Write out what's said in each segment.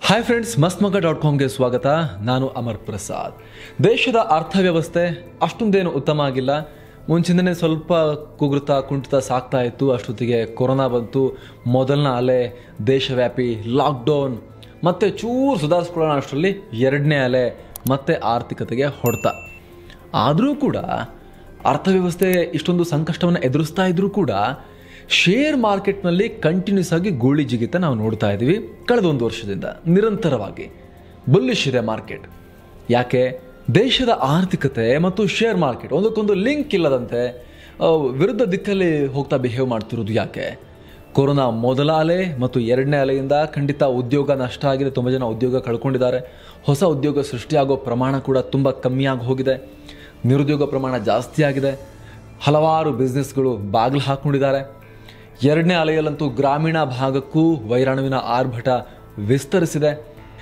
Hi friends, mastmagga.comಗೆ ಸ್ವಾಗತ. ನಾನು ಅಮರ್ ಪ್ರಸಾದ್. ದೇಶದ ಅರ್ಥವ್ಯವಸ್ಥೆ ಅಷ್ಟೊಂದೇನು ಉತ್ತಮ ಆಗಿಲ್ಲ. ಮುಂಚಿಂದನೇ ಸ್ವಲ್ಪ ಕುಂಠಿತ ಸಾಗ್ತಾ ಇತ್ತು. ಅಷ್ಟೊತ್ತಿಗೆ ಕೊರೋನಾ ಬಂತು, ಮೊದಲನೇ ಅಲೆ, ದೇಶವ್ಯಾಪಿ ಲಾಕ್ಡೌನ್, ಮತ್ತೆ ಚೂರು ಸುಧಾರಿಸ್ಕೊಳ್ಳೋಣ ಅಷ್ಟರಲ್ಲಿ ಎರಡನೇ ಅಲೆ, ಮತ್ತೆ ಆರ್ಥಿಕತೆಗೆ ಹೊಡೆತ. ಆದರೂ ಕೂಡ ಅರ್ಥವ್ಯವಸ್ಥೆ ಇಷ್ಟೊಂದು ಸಂಕಷ್ಟವನ್ನು ಎದುರಿಸ್ತಾ ಇದ್ರೂ ಕೂಡ ಶೇರ್ ಮಾರ್ಕೆಟ್ನಲ್ಲಿ ಕಂಟಿನ್ಯೂಸ್ ಆಗಿ ಗೋಳಿ ಜಿಗಿತ ನಾವು ನೋಡ್ತಾ ಇದ್ದೀವಿ. ಕಳೆದ ಒಂದು ವರ್ಷದಿಂದ ನಿರಂತರವಾಗಿ ಬುಲ್ಲಿಶ್ ಇದೆ ಮಾರ್ಕೆಟ್. ಯಾಕೆ? ದೇಶದ ಆರ್ಥಿಕತೆ ಮತ್ತು ಶೇರ್ ಮಾರ್ಕೆಟ್ ಒಂದಕ್ಕೊಂದು ಲಿಂಕ್ ಇಲ್ಲದಂತೆ ವಿರುದ್ಧ ದಿಕ್ಕಲ್ಲಿ ಹೋಗ್ತಾ ಬಿಹೇವ್ ಮಾಡ್ತಿರೋದು ಯಾಕೆ? ಕೊರೋನಾ ಮೊದಲ ಅಲೆ ಮತ್ತು ಎರಡನೇ ಅಲೆಯಿಂದ ಖಂಡಿತ ಉದ್ಯೋಗ ನಷ್ಟ ಆಗಿದೆ. ತುಂಬ ಜನ ಉದ್ಯೋಗ ಕಳ್ಕೊಂಡಿದ್ದಾರೆ. ಹೊಸ ಉದ್ಯೋಗ ಸೃಷ್ಟಿಯಾಗೋ ಪ್ರಮಾಣ ಕೂಡ ತುಂಬ ಕಮ್ಮಿಯಾಗಿ ಹೋಗಿದೆ. ನಿರುದ್ಯೋಗ ಪ್ರಮಾಣ ಜಾಸ್ತಿ ಆಗಿದೆ. ಹಲವಾರು ಬಿಸ್ನೆಸ್ಗಳು ಬಾಗಿಲು ಹಾಕ್ಕೊಂಡಿದ್ದಾರೆ. ಎರಡನೇ ಅಲೆಯಲ್ಲಂತೂ ಗ್ರಾಮೀಣ ಭಾಗಕ್ಕೂ ವೈರಾಣುವಿನ ಆರ್ಭಟ ವಿಸ್ತರಿಸಿದೆ.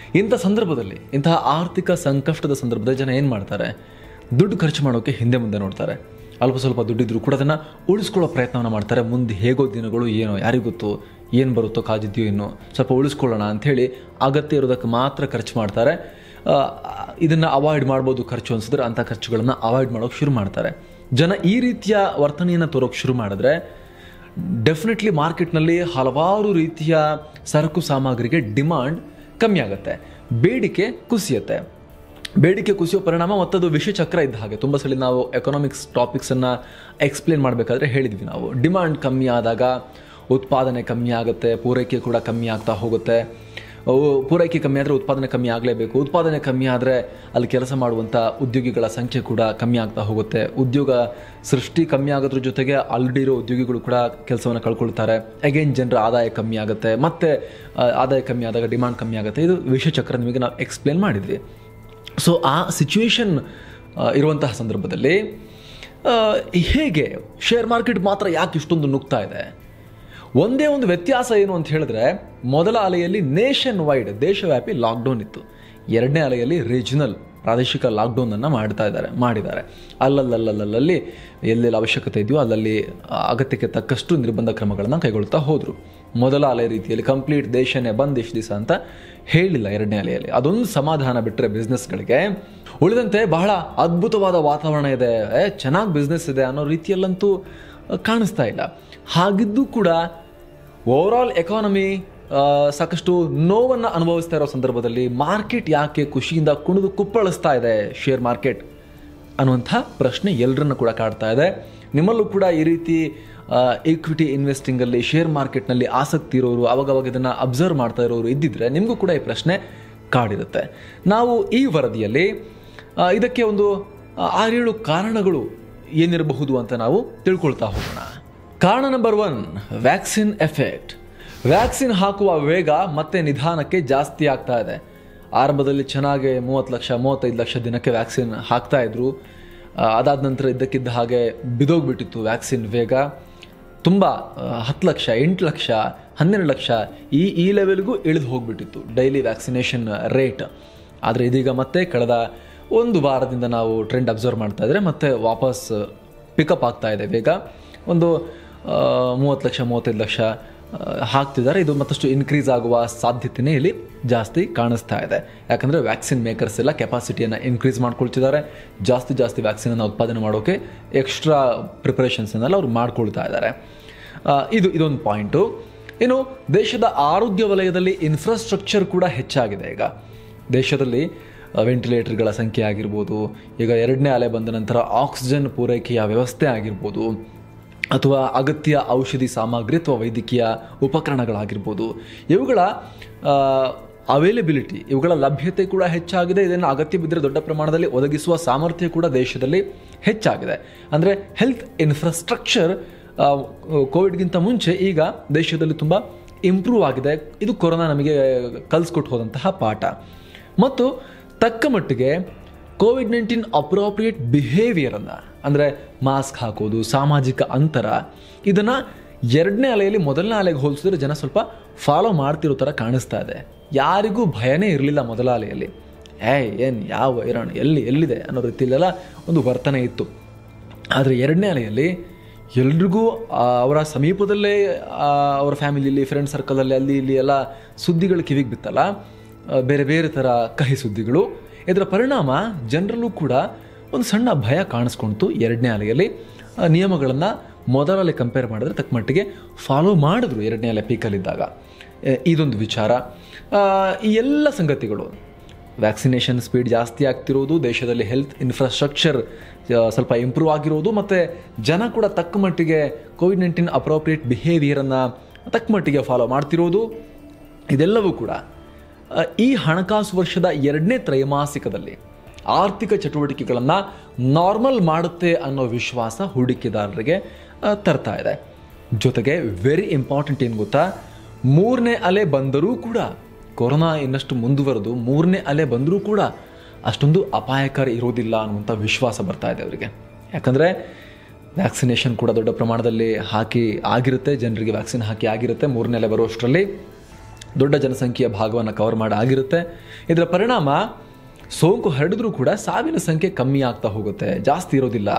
ಇಂತಹ ಆರ್ಥಿಕ ಸಂಕಷ್ಟದ ಸಂದರ್ಭದಲ್ಲಿ ಜನ ಏನು ಮಾಡ್ತಾರೆ? ದುಡ್ಡು ಖರ್ಚು ಮಾಡೋಕ್ಕೆ ಹಿಂದೆ ಮುಂದೆ ನೋಡ್ತಾರೆ. ಅಲ್ಪ ಸ್ವಲ್ಪ ದುಡ್ಡಿದ್ರು ಕೂಡ ಅದನ್ನು ಉಳಿಸ್ಕೊಳ್ಳೋ ಪ್ರಯತ್ನವನ್ನು ಮಾಡ್ತಾರೆ. ಮುಂದೆ ಹೇಗೋ ದಿನಗಳು ಏನೋ ಯಾರಿಗೊತ್ತು, ಏನು ಬರುತ್ತೋ ಕಾದಿದ್ಯೋ ಇನ್ನೂ ಸ್ವಲ್ಪ ಉಳಿಸ್ಕೊಳ್ಳೋಣ ಅಂಥೇಳಿ ಅಗತ್ಯ ಇರೋದಕ್ಕೆ ಮಾತ್ರ ಖರ್ಚು ಮಾಡ್ತಾರೆ. ಇದನ್ನು ಅವಾಯ್ಡ್ ಮಾಡ್ಬೋದು ಖರ್ಚು ಅನಿಸಿದ್ರೆ ಅಂಥ ಖರ್ಚುಗಳನ್ನು ಅವಾಯ್ಡ್ ಮಾಡೋಕ್ಕೆ ಶುರು ಮಾಡ್ತಾರೆ. ಜನ ಈ ರೀತಿಯ ವರ್ತನೆಯನ್ನು ತೋರೋಕ್ಕೆ ಶುರು ಮಾಡಿದ್ರೆ ಡೆಫಿನೆಟ್ಲಿ ಮಾರ್ಕೆಟ್ನಲ್ಲಿ ಹಲವಾರು ರೀತಿಯ ಸರಕು ಸಾಮಗ್ರಿಗೆ ಡಿಮಾಂಡ್ ಕಮ್ಮಿ ಆಗುತ್ತೆ, ಬೇಡಿಕೆ ಕುಸಿಯುತ್ತೆ. ಬೇಡಿಕೆ ಕುಸಿಯೋ ಪರಿಣಾಮ ಮತ್ತದು ವಿಷಚಕ್ರ ಇದ್ದ ಹಾಗೆ. ತುಂಬ ಸಲ ನಾವು ಎಕನಾಮಿಕ್ಸ್ ಟಾಪಿಕ್ಸನ್ನು ಎಕ್ಸ್ಪ್ಲೇನ್ ಮಾಡಬೇಕಾದ್ರೆ ಹೇಳಿದ್ವಿ ನಾವು, ಡಿಮಾಂಡ್ ಕಮ್ಮಿ ಆದಾಗ ಉತ್ಪಾದನೆ ಕಮ್ಮಿ ಆಗುತ್ತೆ, ಪೂರೈಕೆ ಕೂಡ ಕಮ್ಮಿ ಆಗ್ತಾ ಹೋಗುತ್ತೆ. ಪೂರೈಕೆ ಕಮ್ಮಿ ಆದರೆ ಉತ್ಪಾದನೆ ಕಮ್ಮಿ ಆಗಲೇಬೇಕು. ಉತ್ಪಾದನೆ ಕಮ್ಮಿ ಆದರೆ ಅಲ್ಲಿ ಕೆಲಸ ಮಾಡುವಂಥ ಉದ್ಯೋಗಿಗಳ ಸಂಖ್ಯೆ ಕೂಡ ಕಮ್ಮಿ ಆಗ್ತಾ ಹೋಗುತ್ತೆ. ಉದ್ಯೋಗ ಸೃಷ್ಟಿ ಕಮ್ಮಿ ಆಗೋದ್ರ ಜೊತೆಗೆ ಆಲ್ರೆಡಿ ಇರೋ ಉದ್ಯೋಗಿಗಳು ಕೂಡ ಕೆಲಸವನ್ನು ಕಳ್ಕೊಳ್ತಾರೆ. ಅಗೇನ್ ಜನರ ಆದಾಯ ಕಮ್ಮಿ ಆಗುತ್ತೆ. ಮತ್ತು ಆದಾಯ ಕಮ್ಮಿ ಆದಾಗ ಡಿಮಾಂಡ್ ಕಮ್ಮಿ ಆಗುತ್ತೆ. ಇದು ವಿಷಚಕ್ರ ನಿಮಗೆ ನಾವು ಎಕ್ಸ್ಪ್ಲೇನ್ ಮಾಡಿದ್ವಿ. ಸೊ ಆ ಸಿಚುವೇಶನ್ ಇರುವಂತಹ ಸಂದರ್ಭದಲ್ಲಿ ಹೇಗೆ ಶೇರ್ ಮಾರ್ಕೆಟ್ ಮಾತ್ರ ಯಾಕೆ ಇಷ್ಟೊಂದು ನುಗ್ತಾ ಇದೆ? ಒಂದೇ ಒಂದು ವ್ಯತ್ಯಾಸ ಏನು ಅಂತ ಹೇಳಿದ್ರೆ, ಮೊದಲ ಅಲೆಯಲ್ಲಿ ನೇಷನ್ ವೈಡ್ ದೇಶವ್ಯಾಪಿ ಲಾಕ್ಡೌನ್ ಇತ್ತು. ಎರಡನೇ ಅಲೆಯಲ್ಲಿ ರೀಜನಲ್ ಪ್ರಾದೇಶಿಕ ಲಾಕ್ಡೌನನ್ನು ಮಾಡಿದ್ದಾರೆ. ಅಲ್ಲಲ್ಲಿ ಎಲ್ಲೆಲ್ಲಿ ಅವಶ್ಯಕತೆ ಇದೆಯೋ ಅಲ್ಲಲ್ಲಿ ಅಗತ್ಯಕ್ಕೆ ತಕ್ಕಷ್ಟು ನಿರ್ಬಂಧ ಕ್ರಮಗಳನ್ನು ಕೈಗೊಳ್ತಾ ಹೋದರು. ಮೊದಲ ಅಲೆ ರೀತಿಯಲ್ಲಿ ಕಂಪ್ಲೀಟ್ ದೇಶನೇ ಬಂದ್ ಇಷ್ಟು ದಿವಸ ಅಂತ ಹೇಳಿಲ್ಲ. ಎರಡನೇ ಅಲೆಯಲ್ಲಿ ಅದೊಂದು ಸಮಾಧಾನ ಬಿಟ್ಟರೆ ಬಿಸ್ನೆಸ್ಗಳಿಗೆ, ಉಳಿದಂತೆ ಬಹಳ ಅದ್ಭುತವಾದ ವಾತಾವರಣ ಇದೆ, ಚೆನ್ನಾಗಿ ಬಿಸ್ನೆಸ್ ಇದೆ ಅನ್ನೋ ರೀತಿಯಲ್ಲಂತೂ ಕಾಣಿಸ್ತಾ ಇಲ್ಲ. ಹಾಗಿದ್ದು ಕೂಡ ಓವರಾಲ್ ಎಕಾನಮಿ ಸಾಕಷ್ಟು ನೋವನ್ನು ಅನುಭವಿಸ್ತಾ ಇರೋ ಸಂದರ್ಭದಲ್ಲಿ ಮಾರ್ಕೆಟ್ ಯಾಕೆ ಖುಷಿಯಿಂದ ಕುಣಿದು ಕುಪ್ಪಳಿಸ್ತಾ ಇದೆ ಶೇರ್ ಮಾರ್ಕೆಟ್ ಅನ್ನುವಂಥ ಪ್ರಶ್ನೆ ಎಲ್ಲರನ್ನು ಕೂಡ ಕಾಡ್ತಾ ಇದೆ. ನಿಮ್ಮಲ್ಲೂ ಕೂಡ ಈ ರೀತಿ ಈಕ್ವಿಟಿ ಇನ್ವೆಸ್ಟಿಂಗಲ್ಲಿ ಶೇರ್ ಮಾರ್ಕೆಟ್ನಲ್ಲಿ ಆಸಕ್ತಿ ಇರೋರು, ಅವಾಗವಾಗ ಇದನ್ನು ಅಬ್ಸರ್ವ್ ಮಾಡ್ತಾ ಇರೋರು ಇದ್ದಿದ್ರೆ ನಿಮಗೂ ಕೂಡ ಈ ಪ್ರಶ್ನೆ ಕಾಡಿರುತ್ತೆ. ನಾವು ಈ ವರದಿಯಲ್ಲಿ ಇದಕ್ಕೆ ಒಂದು 6-7 ಕಾರಣಗಳು ಏನಿರಬಹುದು ಅಂತ ನಾವು ತಿಳ್ಕೊಳ್ತಾ ಹೋಗೋಣ. ಕಾರಣ ನಂಬರ್ 1, ವ್ಯಾಕ್ಸಿನ್ ಎಫೆಕ್ಟ್. ವ್ಯಾಕ್ಸಿನ್ ಹಾಕುವ ವೇಗ ಮತ್ತೆ ನಿಧಾನಕ್ಕೆ ಜಾಸ್ತಿ ಆಗ್ತಾ ಇದೆ. ಆರಂಭದಲ್ಲಿ ಚೆನ್ನಾಗಿ 30 ಲಕ್ಷ 35 ಲಕ್ಷ ದಿನಕ್ಕೆ ವ್ಯಾಕ್ಸಿನ್ ಹಾಕ್ತಾ ಇದ್ರು. ಅದಾದ ನಂತರ ಇದ್ದಕ್ಕಿದ್ದ ಹಾಗೆ ಬಿದೋಗ್ಬಿಟ್ಟಿತ್ತು ವ್ಯಾಕ್ಸಿನ್ ವೇಗ. ತುಂಬ 10 ಲಕ್ಷ 8 ಲಕ್ಷ 12 ಲಕ್ಷ ಈ ಲೆವೆಲ್ಗೂ ಇಳಿದು ಹೋಗ್ಬಿಟ್ಟಿತ್ತು ಡೈಲಿ ವ್ಯಾಕ್ಸಿನೇಷನ್ ರೇಟ್. ಆದರೆ ಇದೀಗ ಮತ್ತೆ ಕಳೆದ ಒಂದು ವಾರದಿಂದ ನಾವು ಟ್ರೆಂಡ್ ಅಬ್ಸರ್ವ್ ಮಾಡ್ತಾ ಇದ್ರೆ ಮತ್ತೆ ವಾಪಸ್ ಪಿಕಪ್ ಆಗ್ತಾ ಇದೆ ವೇಗ. ಒಂದು 30 ಲಕ್ಷ 35 ಲಕ್ಷ ಹಾಕ್ತಿದ್ದಾರೆ. ಇದು ಮತ್ತಷ್ಟು ಇನ್ಕ್ರೀಸ್ ಆಗುವ ಸಾಧ್ಯತೆಯೇ ಇಲ್ಲಿ ಜಾಸ್ತಿ ಕಾಣಿಸ್ತಾ ಇದೆ. ಯಾಕಂದರೆ ವ್ಯಾಕ್ಸಿನ್ ಮೇಕರ್ಸ್ ಎಲ್ಲ ಕೆಪಾಸಿಟಿಯನ್ನು ಇನ್ಕ್ರೀಸ್ ಮಾಡ್ಕೊಳ್ತಿದ್ದಾರೆ. ಜಾಸ್ತಿ ವ್ಯಾಕ್ಸಿನನ್ನು ಉತ್ಪಾದನೆ ಮಾಡೋಕ್ಕೆ ಎಕ್ಸ್ಟ್ರಾ ಪ್ರಿಪರೇಷನ್ಸನ್ನೆಲ್ಲ ಅವ್ರು ಮಾಡ್ಕೊಳ್ತಾ ಇದ್ದಾರೆ. ಇದೊಂದು ಪಾಯಿಂಟು. ಇನ್ನು ದೇಶದ ಆರೋಗ್ಯ ವಲಯದಲ್ಲಿ ಇನ್ಫ್ರಾಸ್ಟ್ರಕ್ಚರ್ ಕೂಡ ಹೆಚ್ಚಾಗಿದೆ. ಈಗ ದೇಶದಲ್ಲಿ ವೆಂಟಿಲೇಟರ್ಗಳ ಸಂಖ್ಯೆ ಆಗಿರ್ಬೋದು, ಈಗ ಎರಡನೇ ಅಲೆ ಬಂದ ನಂತರ ಆಕ್ಸಿಜನ್ ಪೂರೈಕೆಯ ವ್ಯವಸ್ಥೆ ಆಗಿರ್ಬೋದು, ಅಥವಾ ಅಗತ್ಯ ಔಷಧಿ ಸಾಮಗ್ರಿ ಅಥವಾ ವೈದ್ಯಕೀಯ ಉಪಕರಣಗಳಾಗಿರ್ಬೋದು, ಇವುಗಳ ಅವೈಲೇಬಿಲಿಟಿ, ಇವುಗಳ ಲಭ್ಯತೆ ಕೂಡ ಹೆಚ್ಚಾಗಿದೆ. ಇದನ್ನು ಅಗತ್ಯ ಬಿದ್ದರೆ ದೊಡ್ಡ ಪ್ರಮಾಣದಲ್ಲಿ ಒದಗಿಸುವ ಸಾಮರ್ಥ್ಯ ಕೂಡ ದೇಶದಲ್ಲಿ ಹೆಚ್ಚಾಗಿದೆ. ಅಂದರೆ ಹೆಲ್ತ್ ಇನ್ಫ್ರಾಸ್ಟ್ರಕ್ಚರ್ ಕೋವಿಡ್ಗಿಂತ ಮುಂಚೆ ಈಗ ದೇಶದಲ್ಲಿ ತುಂಬ ಇಂಪ್ರೂವ್ ಆಗಿದೆ. ಇದು ಕೊರೋನಾ ನಮಗೆ ಕಲಿಸ್ಕೊಟ್ಟು ಹೋದಂತಹ ಪಾಠ. ಮತ್ತು ತಕ್ಕ ಮಟ್ಟಿಗೆ ಕೋವಿಡ್-19 ಅಪ್ರೋಪ್ರಿಯೇಟ್ ಬಿಹೇವಿಯರನ್ನು, ಅಂದರೆ ಮಾಸ್ಕ್ ಹಾಕೋದು, ಸಾಮಾಜಿಕ ಅಂತರ, ಇದನ್ನು ಎರಡನೇ ಅಲೆಯಲ್ಲಿ ಮೊದಲನೇ ಅಲೆಗೆ ಹೋಲಿಸಿದ್ರೆ ಜನ ಸ್ವಲ್ಪ ಫಾಲೋ ಮಾಡ್ತಿರೋ ಥರ ಕಾಣಿಸ್ತಾ ಇದೆ. ಯಾರಿಗೂ ಭಯನೇ ಇರಲಿಲ್ಲ ಮೊದಲ ಅಲೆಯಲ್ಲಿ. ಏನು ಯಾವ ವೈರಾಣು ಎಲ್ಲಿದೆ ಅನ್ನೋ ರೀತಿಯಲ್ಲೆಲ್ಲ ಒಂದು ವರ್ತನೆ ಇತ್ತು. ಆದರೆ ಎರಡನೇ ಅಲೆಯಲ್ಲಿ ಎಲ್ರಿಗೂ ಅವರ ಸಮೀಪದಲ್ಲೇ ಅವರ ಫ್ಯಾಮಿಲಿಯಲ್ಲಿ, ಫ್ರೆಂಡ್ ಸರ್ಕಲಲ್ಲಿ ಅಲ್ಲಿ ಇಲ್ಲಿ ಎಲ್ಲ ಸುದ್ದಿಗಳು ಕಿವಿಗೆ ಬಿತ್ತಲ್ಲ, ಬೇರೆ ಬೇರೆ ಥರ ಕಹಿ ಸುದ್ದಿಗಳು. ಇದರ ಪರಿಣಾಮ ಜನರಲ್ಲೂ ಕೂಡ ಒಂದು ಸಣ್ಣ ಭಯ ಕಾಣಿಸ್ಕೊಳ್ತು. ಎರಡನೇ ಅಲೆಯಲ್ಲಿ ನಿಯಮಗಳನ್ನು ಮೊದಲ ಅಲೆ ಕಂಪೇರ್ ಮಾಡಿದ್ರೆ ತಕ್ಕ ಮಟ್ಟಿಗೆ ಫಾಲೋ ಮಾಡಿದ್ರು ಎರಡನೇ ಅಲೆ ಪೀಕಲ್ಲಿದ್ದಾಗ. ಇದೊಂದು ವಿಚಾರ. ಈ ಎಲ್ಲ ಸಂಗತಿಗಳು, ವ್ಯಾಕ್ಸಿನೇಷನ್ ಸ್ಪೀಡ್ ಜಾಸ್ತಿ ಆಗ್ತಿರೋದು, ದೇಶದಲ್ಲಿ ಹೆಲ್ತ್ ಇನ್ಫ್ರಾಸ್ಟ್ರಕ್ಚರ್ ಸ್ವಲ್ಪ ಇಂಪ್ರೂವ್ ಆಗಿರೋದು, ಮತ್ತು ಜನ ಕೂಡ ತಕ್ಕ ಮಟ್ಟಿಗೆ ಕೋವಿಡ್-19 ಅಪ್ರೋಪ್ರಿಯೇಟ್ ಬಿಹೇವಿಯರನ್ನು ತಕ್ಕ ಮಟ್ಟಿಗೆ ಫಾಲೋ ಮಾಡ್ತಿರೋದು, ಇದೆಲ್ಲವೂ ಕೂಡ ಈ ಹಣಕಾಸು ವರ್ಷದ ಎರಡನೇ ತ್ರೈಮಾಸಿಕದಲ್ಲಿ ಆರ್ಥಿಕ ಚಟುವಟಿಕೆಗಳನ್ನು ನಾರ್ಮಲ್ ಮಾಡುತ್ತೆ ಅನ್ನೋ ವಿಶ್ವಾಸ ಹೂಡಿಕೆದಾರರಿಗೆ ತರ್ತಾ ಇದೆ. ಜೊತೆಗೆ ವೆರಿ ಇಂಪಾರ್ಟೆಂಟ್ ಏನು ಗೊತ್ತಾ, ಮೂರನೇ ಅಲೆ ಬಂದರೂ ಕೂಡ, ಕೊರೋನಾ ಇನ್ನಷ್ಟು ಮುಂದುವರೆದು ಮೂರನೇ ಅಲೆ ಬಂದರೂ ಕೂಡ ಅಷ್ಟೊಂದು ಅಪಾಯಕಾರಿ ಇರೋದಿಲ್ಲ ಅನ್ನುವಂಥ ವಿಶ್ವಾಸ ಬರ್ತಾ ಇದೆ ಅವರಿಗೆ. ಯಾಕಂದರೆ ವ್ಯಾಕ್ಸಿನೇಷನ್ ಕೂಡ ದೊಡ್ಡ ಪ್ರಮಾಣದಲ್ಲಿ ಆಗಿರುತ್ತೆ, ಜನರಿಗೆ ವ್ಯಾಕ್ಸಿನ್ ಹಾಕಿ ಆಗಿರುತ್ತೆ. ಮೂರನೇ ಅಲೆ ಬರುವಷ್ಟರಲ್ಲಿ ದೊಡ್ಡ ಜನಸಂಖ್ಯೆಯ ಭಾಗವನ್ನು ಕವರ್ ಮಾಡಿ ಆಗಿರುತ್ತೆ. ಇದರ ಪರಿಣಾಮ ಸೋಂಕು ಹರಡಿದ್ರೂ ಕೂಡ ಸಾವಿನ ಸಂಖ್ಯೆ ಕಮ್ಮಿ ಆಗ್ತಾ ಹೋಗುತ್ತೆ, ಜಾಸ್ತಿ ಇರೋದಿಲ್ಲ.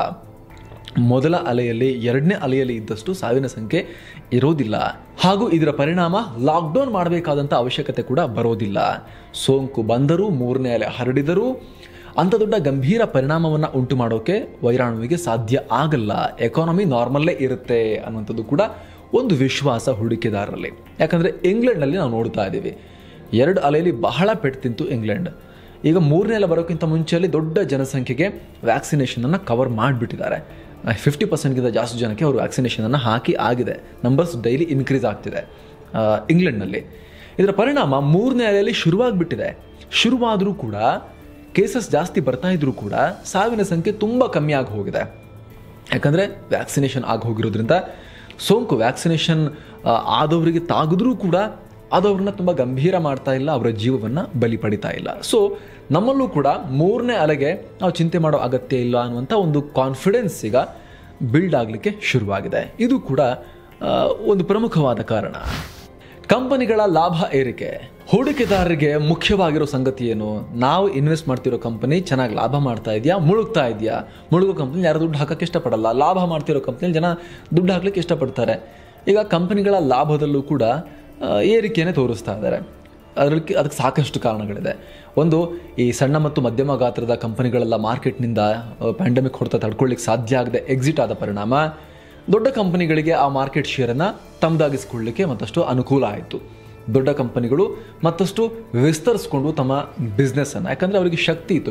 ಮೊದಲ ಅಲೆಯಲ್ಲಿ ಎರಡನೇ ಅಲೆಯಲ್ಲಿ ಇದ್ದಷ್ಟು ಸಾವಿನ ಸಂಖ್ಯೆ ಇರೋದಿಲ್ಲ. ಹಾಗೂ ಇದರ ಪರಿಣಾಮ ಲಾಕ್ಡೌನ್ ಮಾಡಬೇಕಾದಂಥ ಅವಶ್ಯಕತೆ ಕೂಡ ಬರೋದಿಲ್ಲ. ಸೋಂಕು ಬಂದರೂ ಮೂರನೇ ಅಲೆ ಹರಡಿದರೂ ಅಂಥ ದೊಡ್ಡ ಗಂಭೀರ ಪರಿಣಾಮವನ್ನು ಉಂಟು ಮಾಡೋಕ್ಕೆ ವೈರಾಣುವಿಗೆ ಸಾಧ್ಯ ಆಗಲ್ಲ. ಎಕಾನಮಿ ನಾರ್ಮಲ್ಲೇ ಇರುತ್ತೆ ಅನ್ನುವಂಥದ್ದು ಕೂಡ ಒಂದು ವಿಶ್ವಾಸ ಹೂಡಿಕೆದಾರರಲ್ಲಿ. ಯಾಕಂದರೆ ಇಂಗ್ಲೆಂಡ್ನಲ್ಲಿ ನಾವು ನೋಡ್ತಾ ಇದ್ದೀವಿ, ಎರಡು ಅಲೆಯಲ್ಲಿ ಬಹಳ ಪೆಟ್ಟು ತಿಂತು ಇಂಗ್ಲೆಂಡ್. ಈಗ ಮೂರನೇ ಅಲೆ ಬರೋಕ್ಕಿಂತ ಮುಂಚೆಯಲ್ಲಿ ದೊಡ್ಡ ಜನಸಂಖ್ಯೆಗೆ ವ್ಯಾಕ್ಸಿನೇಷನನ್ನು ಕವರ್ ಮಾಡಿಬಿಟ್ಟಿದ್ದಾರೆ. 50%ಗಿಂತ ಜಾಸ್ತಿ ಜನಕ್ಕೆ ಅವರು ವ್ಯಾಕ್ಸಿನೇಷನನ್ನು ಹಾಕಿ ಆಗಿದೆ. ನಂಬರ್ಸ್ ಡೈಲಿ ಇನ್ಕ್ರೀಸ್ ಆಗ್ತಿದೆ ಇಂಗ್ಲೆಂಡ್ನಲ್ಲಿ. ಇದರ ಪರಿಣಾಮ ಮೂರನೇ ಅಲೆಯಲ್ಲಿ ಶುರುವಾಗ್ಬಿಟ್ಟಿದೆ. ಶುರುವಾದರೂ ಕೂಡ ಕೇಸಸ್ ಜಾಸ್ತಿ ಬರ್ತಾ ಇದ್ರೂ ಕೂಡ ಸಾವಿನ ಸಂಖ್ಯೆ ತುಂಬ ಕಮ್ಮಿ ಆಗಿ ಹೋಗಿದೆ. ಯಾಕಂದರೆ ವ್ಯಾಕ್ಸಿನೇಷನ್ ಆಗಿ ಹೋಗಿರೋದ್ರಿಂದ ಸೋಂಕು ವ್ಯಾಕ್ಸಿನೇಷನ್ ಆದವರಿಗೆ ತಾಗಿದ್ರೂ ಕೂಡ ಅದು ಅವ್ರನ್ನ ತುಂಬ ಗಂಭೀರ ಮಾಡ್ತಾ ಇಲ್ಲ, ಅವರ ಜೀವವನ್ನು ಬಲಿ ಪಡಿತಾ ಇಲ್ಲ. ಸೊ ನಮ್ಮಲ್ಲೂ ಕೂಡ ಮೂರನೇ ಅಲೆಗೆ ನಾವು ಚಿಂತೆ ಮಾಡೋ ಅಗತ್ಯ ಇಲ್ಲ ಅನ್ನುವಂಥ ಒಂದು ಕಾನ್ಫಿಡೆನ್ಸ್ ಈಗ ಬಿಲ್ಡ್ ಆಗಲಿಕ್ಕೆ ಶುರುವಾಗಿದೆ. ಇದು ಕೂಡ ಒಂದು ಪ್ರಮುಖವಾದ ಕಾರಣ. ಕಂಪನಿಗಳ ಲಾಭ ಏರಿಕೆ ಹೂಡಿಕೆದಾರರಿಗೆ ಮುಖ್ಯವಾಗಿರೋ ಸಂಗತಿ ಏನು? ನಾವು ಇನ್ವೆಸ್ಟ್ ಮಾಡ್ತಿರೋ ಕಂಪನಿ ಚೆನ್ನಾಗಿ ಲಾಭ ಮಾಡ್ತಾ ಇದೆಯಾ, ಮುಳುಗ್ತಾ ಇದೆಯಾ? ಮುಳುಗೋ ಕಂಪನಿ ಯಾರು ದುಡ್ಡು ಹಾಕೋಕ್ಕೆ ಇಷ್ಟಪಡಲ್ಲ. ಲಾಭ ಮಾಡ್ತಿರೋ ಕಂಪ್ನಿಲಿ ಜನ ದುಡ್ಡು ಹಾಕ್ಲಿಕ್ಕೆ ಇಷ್ಟಪಡ್ತಾರೆ. ಈಗ ಕಂಪನಿಗಳ ಲಾಭದಲ್ಲೂ ಕೂಡ ಏರಿಕೆಯೇ ತೋರಿಸ್ತಾ ಇದ್ದಾರೆ. ಅದಕ್ಕೆ ಸಾಕಷ್ಟು ಕಾರಣಗಳಿದೆ. ಒಂದು, ಈ ಸಣ್ಣ ಮತ್ತು ಮಧ್ಯಮ ಗಾತ್ರದ ಕಂಪನಿಗಳೆಲ್ಲ ಮಾರ್ಕೆಟ್ನಿಂದ ಪ್ಯಾಂಡಮಿಕ್ ಹೊಡೆತ ತಡ್ಕೊಳ್ಳಿಕ್ಕೆ ಸಾಧ್ಯ ಆಗದೆ ಎಕ್ಸಿಟ್ ಆದ ಪರಿಣಾಮ ದೊಡ್ಡ ಕಂಪನಿಗಳಿಗೆ ಆ ಮಾರ್ಕೆಟ್ ಶೇರನ್ನು ತಮ್ಮದಾಗಿಸ್ಕೊಳ್ಳಿಕ್ಕೆ ಮತ್ತಷ್ಟು ಅನುಕೂಲ ಆಯಿತು. ದೊಡ್ಡ ಕಂಪನಿಗಳು ಮತ್ತಷ್ಟು ವಿಸ್ತರಿಸ್ಕೊಂಡು ತಮ್ಮ ಬಿಸ್ನೆಸ್ಸನ್ನು, ಯಾಕಂದರೆ ಅವರಿಗೆ ಶಕ್ತಿ ಇತ್ತು,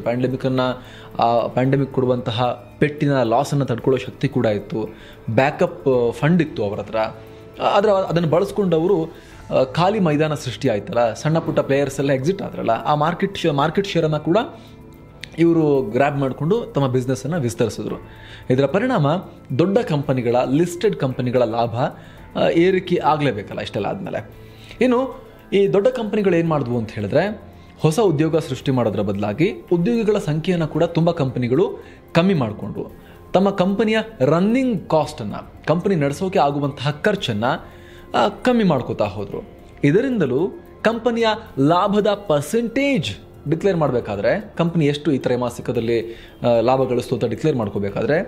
ಪ್ಯಾಂಡಮಿಕ್ ಕೊಡುವಂತಹ ಪೆಟ್ಟಿನ ಲಾಸನ್ನು ತಡ್ಕೊಳ್ಳೋ ಶಕ್ತಿ ಕೂಡ ಇತ್ತು, ಬ್ಯಾಕಪ್ ಫಂಡ್ ಇತ್ತು ಅವರ ಹತ್ರ. ಅದನ್ನು ಬಳಸ್ಕೊಂಡು ಅವರು ಖಾಲಿ ಮೈದಾನ ಸೃಷ್ಟಿ ಆಯ್ತಲ್ಲ, ಸಣ್ಣ ಪುಟ್ಟ ಪ್ಲೇಯರ್ಸ್ ಎಲ್ಲ ಎಕ್ಸಿಟ್ ಆದ್ರಲ್ಲ, ಆ ಮಾರ್ಕೆಟ್ ಶೇರನ್ನು ಕೂಡ ಇವರು ಗ್ರ್ಯಾಬ್ ಮಾಡಿಕೊಂಡು ತಮ್ಮ ಬಿಸ್ನೆಸ್ಸನ್ನು ವಿಸ್ತರಿಸಿದ್ರು. ಇದರ ಪರಿಣಾಮ ದೊಡ್ಡ ಕಂಪನಿಗಳ, ಲಿಸ್ಟೆಡ್ ಕಂಪನಿಗಳ ಲಾಭ ಏರಿಕೆ ಆಗಲೇಬೇಕಲ್ಲ ಇಷ್ಟೆಲ್ಲ ಆದಮೇಲೆ. ಇನ್ನು ಈ ದೊಡ್ಡ ಕಂಪನಿಗಳು ಏನು ಮಾಡಿದ್ವು ಅಂತ ಹೇಳಿದ್ರೆ, ಹೊಸ ಉದ್ಯೋಗ ಸೃಷ್ಟಿ ಮಾಡೋದ್ರ ಬದಲಾಗಿ ಉದ್ಯೋಗಿಗಳ ಸಂಖ್ಯೆಯನ್ನು ಕೂಡ ತುಂಬ ಕಂಪನಿಗಳು ಕಮ್ಮಿ ಮಾಡಿಕೊಂಡು ತಮ್ಮ ಕಂಪನಿಯ ರನ್ನಿಂಗ್ ಕಾಸ್ಟನ್ನು, ಕಂಪನಿ ನಡೆಸೋಕೆ ಆಗುವಂತಹ ಖರ್ಚನ್ನು ಕಮ್ಮಿ ಮಾಡ್ಕೋತಾ ಹೋದರು. ಇದರಿಂದಲೂ ಕಂಪನಿಯ ಲಾಭದ ಪರ್ಸೆಂಟೇಜ್ ಡಿಕ್ಲೇರ್ ಮಾಡಬೇಕಾದ್ರೆ, ಕಂಪನಿ ಎಷ್ಟು ಈ ತ್ರೈಮಾಸಿಕದಲ್ಲಿ ಲಾಭ ಗಳಿಸ್ತು ಅಂತ ಡಿಕ್ಲೇರ್ ಮಾಡ್ಕೋಬೇಕಾದ್ರೆ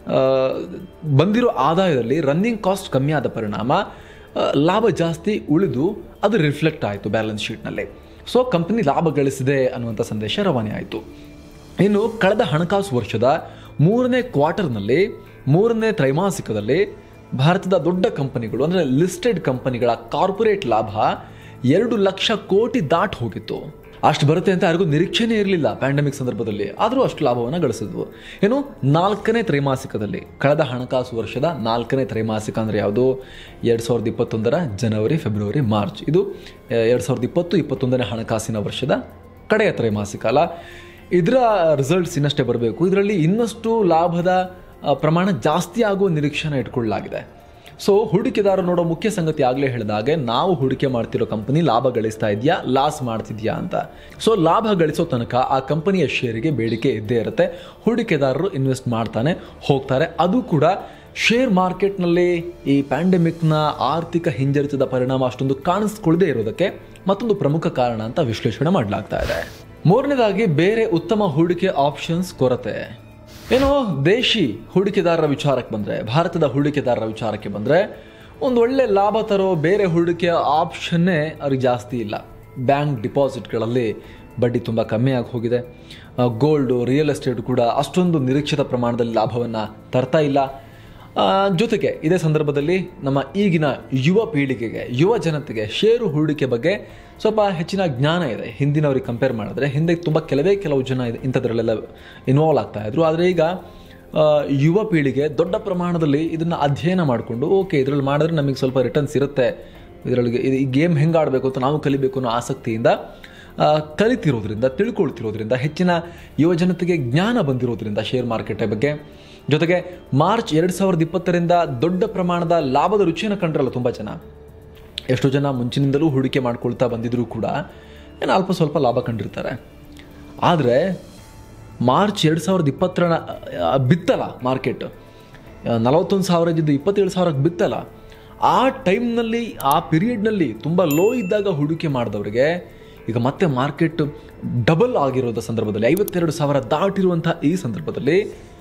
ಬಂದಿರೋ ಆದಾಯದಲ್ಲಿ ರನ್ನಿಂಗ್ ಕಾಸ್ಟ್ ಕಮ್ಮಿ ಆದ ಪರಿಣಾಮ ಲಾಭ ಜಾಸ್ತಿ ಉಳಿದು ಅದು ರಿಫ್ಲೆಕ್ಟ್ ಆಯಿತು ಬ್ಯಾಲೆನ್ಸ್ ಶೀಟ್ನಲ್ಲಿ. ಸೊ ಕಂಪನಿ ಲಾಭ ಗಳಿಸಿದೆ ಅನ್ನುವಂಥ ಸಂದೇಶ ರವಾನೆ ಆಯಿತು. ಇನ್ನು ಕಳೆದ ಹಣಕಾಸು ವರ್ಷದ ಮೂರನೇ ಕ್ವಾರ್ಟರ್ನಲ್ಲಿ, ಮೂರನೇ ತ್ರೈಮಾಸಿಕದಲ್ಲಿ ಭಾರತದ ದೊಡ್ಡ ಕಂಪನಿಗಳು ಅಂದರೆ ಲಿಸ್ಟೆಡ್ ಕಂಪನಿಗಳ ಕಾರ್ಪೊರೇಟ್ ಲಾಭ 2 ಲಕ್ಷ ಕೋಟಿ ದಾಟ್ ಹೋಗಿತ್ತು. ಅಷ್ಟು ಬರುತ್ತೆ ಅಂತ ಯಾರಿಗೂ ನಿರೀಕ್ಷೆನೇ ಇರಲಿಲ್ಲ ಪ್ಯಾಂಡಮಿಕ್ ಸಂದರ್ಭದಲ್ಲಿ. ಆದರೂ ಅಷ್ಟು ಲಾಭವನ್ನು ಗಳಿಸಿದ್ವು. ಏನು, 4ನೇ ತ್ರೈಮಾಸಿಕದಲ್ಲಿ, ಕಳೆದ ಹಣಕಾಸು ವರ್ಷದ 4ನೇ ತ್ರೈಮಾಸಿಕ ಅಂದರೆ ಯಾವುದು? 2021ರ ಜನವರಿ, ಫೆಬ್ರವರಿ, ಮಾರ್ಚ್. ಇದು 2020-21ನೇ ಹಣಕಾಸಿನ ವರ್ಷದ ಕಡೆಯ ತ್ರೈಮಾಸಿಕ ಅಲ್ಲ. ಇದರ ರಿಸಲ್ಟ್ಸ್ ಇನ್ನಷ್ಟೇ ಬರಬೇಕು. ಇದರಲ್ಲಿ ಇನ್ನಷ್ಟು ಲಾಭದ ಪ್ರಮಾಣ ಜಾಸ್ತಿ ಆಗುವ ನಿರೀಕ್ಷೆನ ಇಟ್ಕೊಳ್ಳಲಾಗಿದೆ. ಸೊ ಹೂಡಿಕೆದಾರರು ನೋಡೋ ಮುಖ್ಯ ಸಂಗತಿ ಆಗಲೇ ಹೇಳಿದಾಗೆ, ನಾವು ಹೂಡಿಕೆ ಮಾಡ್ತಿರೋ ಕಂಪನಿ ಲಾಭ ಗಳಿಸ್ತಾ ಇದೆಯಾ, ಲಾಸ್ ಮಾಡ್ತಿದ್ಯಾ ಅಂತ. ಸೊ ಲಾಭ ಗಳಿಸೋ ತನಕ ಆ ಕಂಪನಿಯ ಶೇರಿಗೆ ಬೇಡಿಕೆ ಇದ್ದೇ ಇರುತ್ತೆ. ಹೂಡಿಕೆದಾರರು ಇನ್ವೆಸ್ಟ್ ಮಾಡ್ತಾನೆ ಹೋಗ್ತಾರೆ. ಅದು ಕೂಡ ಶೇರ್ ಮಾರ್ಕೆಟ್ನಲ್ಲಿ ಈ ಪ್ಯಾಂಡಮಿಕ್ನ ಆರ್ಥಿಕ ಹಿಂಜರಿತದ ಪರಿಣಾಮ ಅಷ್ಟೊಂದು ಕಾಣಿಸ್ಕೊಳ್ಳದೆ ಇರೋದಕ್ಕೆ ಮತ್ತೊಂದು ಪ್ರಮುಖ ಕಾರಣ ಅಂತ ವಿಶ್ಲೇಷಣೆ ಮಾಡಲಾಗ್ತಾ ಇದೆ. ಮೂರನೇದಾಗಿ, ಬೇರೆ ಉತ್ತಮ ಹೂಡಿಕೆ ಆಪ್ಷನ್ಸ್ ಕೊರತೆ. ಏನೋ ದೇಶಿ ಹೂಡಿಕೆದಾರರ ವಿಚಾರಕ್ಕೆ ಬಂದರೆ, ಭಾರತದ ಹೂಡಿಕೆದಾರರ ವಿಚಾರಕ್ಕೆ ಬಂದರೆ, ಒಂದು ಒಳ್ಳೆ ಲಾಭ ತರೋ ಬೇರೆ ಹೂಡಿಕೆಯ ಆಪ್ಷನ್ನೇ ಅವ್ರಿಗೆ ಜಾಸ್ತಿ ಇಲ್ಲ. ಬ್ಯಾಂಕ್ ಡಿಪಾಸಿಟ್ಗಳಲ್ಲಿ ಬಡ್ಡಿ ತುಂಬ ಕಮ್ಮಿಯಾಗಿ ಹೋಗಿದೆ. ಗೋಲ್ಡು, ರಿಯಲ್ ಎಸ್ಟೇಟ್ ಕೂಡ ಅಷ್ಟೊಂದು ನಿರೀಕ್ಷಿತ ಪ್ರಮಾಣದಲ್ಲಿ ಲಾಭವನ್ನು ತರ್ತಾ ಇಲ್ಲ. ಜೊತೆಗೆ ಇದೇ ಸಂದರ್ಭದಲ್ಲಿ ನಮ್ಮ ಈಗಿನ ಯುವ ಪೀಳಿಗೆಗೆ, ಯುವ ಜನತೆಗೆ ಷೇರು ಹೂಡಿಕೆ ಬಗ್ಗೆ ಸ್ವಲ್ಪ ಹೆಚ್ಚಿನ ಜ್ಞಾನ ಇದೆ. ಹಿಂದಿನವ್ರಿಗೆ ಕಂಪೇರ್ ಮಾಡಿದ್ರೆ ಹಿಂದೆ ತುಂಬ ಕೆಲವು ಜನ ಇಂಥದ್ರಲ್ಲೆಲ್ಲ ಇನ್ವಾಲ್ವ್ ಆಗ್ತಾ ಇದ್ರು. ಆದರೆ ಈಗ ಯುವ ಪೀಳಿಗೆ ದೊಡ್ಡ ಪ್ರಮಾಣದಲ್ಲಿ ಇದನ್ನು ಅಧ್ಯಯನ ಮಾಡಿಕೊಂಡು ಓಕೆ ಇದರಲ್ಲಿ ಮಾಡಿದ್ರೆ ನಮಗೆ ಸ್ವಲ್ಪ ರಿಟರ್ನ್ಸ್ ಇರುತ್ತೆ, ಇದರೊಳಗೆ ಈ ಗೇಮ್ ಹೆಂಗೆ ಆಡಬೇಕು ಅಂತ ನಾವು ಕಲಿಬೇಕು ಅನ್ನೋ ಆಸಕ್ತಿಯಿಂದ ಕಲಿತಿರೋದ್ರಿಂದ, ತಿಳ್ಕೊಳ್ತಿರೋದ್ರಿಂದ, ಹೆಚ್ಚಿನ ಯುವ ಜನತೆಗೆ ಜ್ಞಾನ ಬಂದಿರೋದ್ರಿಂದ ಶೇರ್ ಮಾರ್ಕೆಟ್ ಬಗ್ಗೆ, ಜೊತೆಗೆ ಮಾರ್ಚ್ 2020ರಿಂದ ದೊಡ್ಡ ಪ್ರಮಾಣದ ಲಾಭದ ರುಚಿಯನ್ನು ಕಂಡ್ರಲ್ಲ ತುಂಬ ಜನ. ಎಷ್ಟೋ ಜನ ಮುಂಚಿನಿಂದಲೂ ಹೂಡಿಕೆ ಮಾಡ್ಕೊಳ್ತಾ ಬಂದಿದ್ರೂ ಕೂಡ ಏನು ಅಲ್ಪ ಸ್ವಲ್ಪ ಲಾಭ ಕಂಡಿರ್ತಾರೆ. ಆದರೆ ಮಾರ್ಚ್ 2020 ಬಿತ್ತಲ್ಲ ಮಾರ್ಕೆಟ್, 41,000 ಇದ್ದು 27,000ಕ್ಕೆ ಬಿತ್ತಲ್ಲ, ಆ ಟೈಮ್ನಲ್ಲಿ, ಆ ಪೀರಿಯಡ್ನಲ್ಲಿ ತುಂಬ ಲೋ ಇದ್ದಾಗ ಹೂಡಿಕೆ ಮಾಡಿದವರಿಗೆ ಈಗ ಮತ್ತೆ ಮಾರ್ಕೆಟ್ ಡಬಲ್ ಆಗಿರೋದ ಸಂದರ್ಭದಲ್ಲಿ, 52,000 ದಾಟಿರುವಂಥ ಈ ಸಂದರ್ಭದಲ್ಲಿ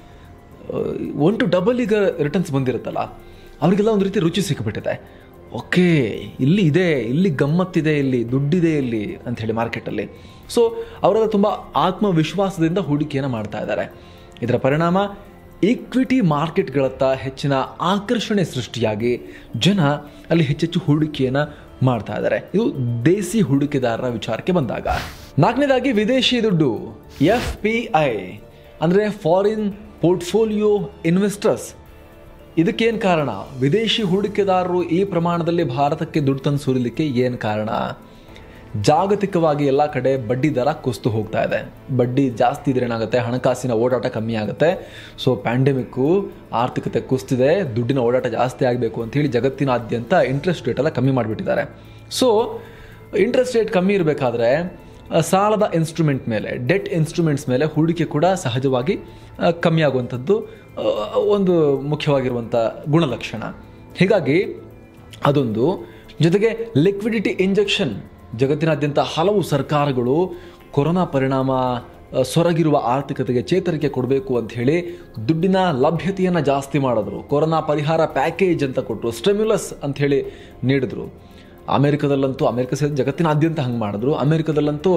1 to ಡಬಲ್ ಈಗ ರಿಟರ್ನ್ಸ್ ಬಂದಿರುತ್ತಲ್ಲ, ಅವರಿಗೆಲ್ಲ ಒಂದು ರೀತಿ ರುಚಿ ಸಿಕ್ಕಿಬಿಟ್ಟಿದೆ. ಓಕೆ, ಇಲ್ಲಿ ಇದೆ, ಇಲ್ಲಿ ಗಮ್ಮತ್ತಿದೆ, ಇಲ್ಲಿ ದುಡ್ಡಿದೆ ಇಲ್ಲಿ ಅಂಥೇಳಿ ಮಾರ್ಕೆಟಲ್ಲಿ. ಸೊ ಅವರೆಲ್ಲ ತುಂಬ ಆತ್ಮವಿಶ್ವಾಸದಿಂದ ಹೂಡಿಕೆಯನ್ನು ಮಾಡ್ತಾ ಇದ್ದಾರೆ. ಇದರ ಪರಿಣಾಮ ಈಕ್ವಿಟಿ ಮಾರ್ಕೆಟ್ಗಳತ್ತ ಹೆಚ್ಚಿನ ಆಕರ್ಷಣೆ ಸೃಷ್ಟಿಯಾಗಿ ಜನ ಅಲ್ಲಿ ಹೆಚ್ಚೆಚ್ಚು ಹೂಡಿಕೆಯನ್ನು ಮಾಡ್ತಾ ಇದ್ದಾರೆ. ಇದು ದೇಸಿ ಹೂಡಿಕೆದಾರರ ವಿಚಾರಕ್ಕೆ ಬಂದಾಗ. ನಾಲ್ಕನೇದಾಗಿ ವಿದೇಶಿ ದುಡ್ಡು, FPI ಅಂದರೆ ಫಾರಿನ್ ಪೋರ್ಟ್ಫೋಲಿಯೋ ಇನ್ವೆಸ್ಟರ್ಸ್. ಇದಕ್ಕೇನು ಕಾರಣ? ವಿದೇಶಿ ಹೂಡಿಕೆದಾರರು ಈ ಪ್ರಮಾಣದಲ್ಲಿ ಭಾರತಕ್ಕೆ ದುಡ್ಡು ತಂದು ಸುರಿಲಿಕ್ಕೆ ಏನು ಕಾರಣ? ಜಾಗತಿಕವಾಗಿ ಎಲ್ಲ ಕಡೆ ಬಡ್ಡಿ ದರ ಕುಸಿದು ಹೋಗ್ತಾ ಇದೆ. ಬಡ್ಡಿ ಜಾಸ್ತಿ ಇದ್ರೆ ಏನಾಗುತ್ತೆ? ಹಣಕಾಸಿನ ಓಡಾಟ ಕಮ್ಮಿ ಆಗುತ್ತೆ. ಸೊ ಪ್ಯಾಂಡಮಿಕ್ಕು, ಆರ್ಥಿಕತೆ ಕುಸಿದಿದೆ, ದುಡ್ಡಿನ ಓಡಾಟ ಜಾಸ್ತಿ ಆಗಬೇಕು ಅಂಥೇಳಿ ಜಗತ್ತಿನಾದ್ಯಂತ ಇಂಟ್ರೆಸ್ಟ್ ರೇಟ್ ಎಲ್ಲ ಕಮ್ಮಿ ಮಾಡಿಬಿಟ್ಟಿದ್ದಾರೆ. ಸೊ ಇಂಟ್ರೆಸ್ಟ್ ರೇಟ್ ಕಮ್ಮಿ ಇರಬೇಕಾದ್ರೆ ಸಾಲದ ಇನ್ಸ್ಟ್ರೂಮೆಂಟ್ ಮೇಲೆ, ಡೆಟ್ ಇನ್ಸ್ಟ್ರೂಮೆಂಟ್ಸ್ ಮೇಲೆ ಹೂಡಿಕೆ ಕೂಡ ಸಹಜವಾಗಿ ಕಮ್ಮಿ ಆಗುವಂಥದ್ದು ಒಂದು ಮುಖ್ಯವಾಗಿರುವಂಥ ಗುಣಲಕ್ಷಣ. ಹೀಗಾಗಿ ಅದೊಂದು. ಜೊತೆಗೆ ಲಿಕ್ವಿಡಿಟಿ ಇಂಜೆಕ್ಷನ್. ಜಗತ್ತಿನಾದ್ಯಂತ ಹಲವು ಸರ್ಕಾರಗಳು ಕೊರೋನಾ ಪರಿಣಾಮ ಸೊರಗಿರುವ ಆರ್ಥಿಕತೆಗೆ ಚೇತರಿಕೆ ಕೊಡಬೇಕು ಅಂತ ಹೇಳಿ ದುಡ್ಡಿನ ಲಭ್ಯತೆಯನ್ನು ಜಾಸ್ತಿ ಮಾಡಿದ್ರು. ಕೊರೋನಾ ಪರಿಹಾರ ಪ್ಯಾಕೇಜ್ ಅಂತ ಕೊಟ್ಟರು, ಸ್ಟಿಮ್ಯುಲಸ್ ಅಂಥೇಳಿ ನೀಡಿದ್ರು. ಅಮೆರಿಕದಲ್ಲಂತೂ, ಅಮೆರಿಕ ಸೇರಿ ಜಗತ್ತಿನಾದ್ಯಂತ ಹಂಗೆ ಮಾಡಿದ್ರು. ಅಮೆರಿಕದಲ್ಲಂತೂ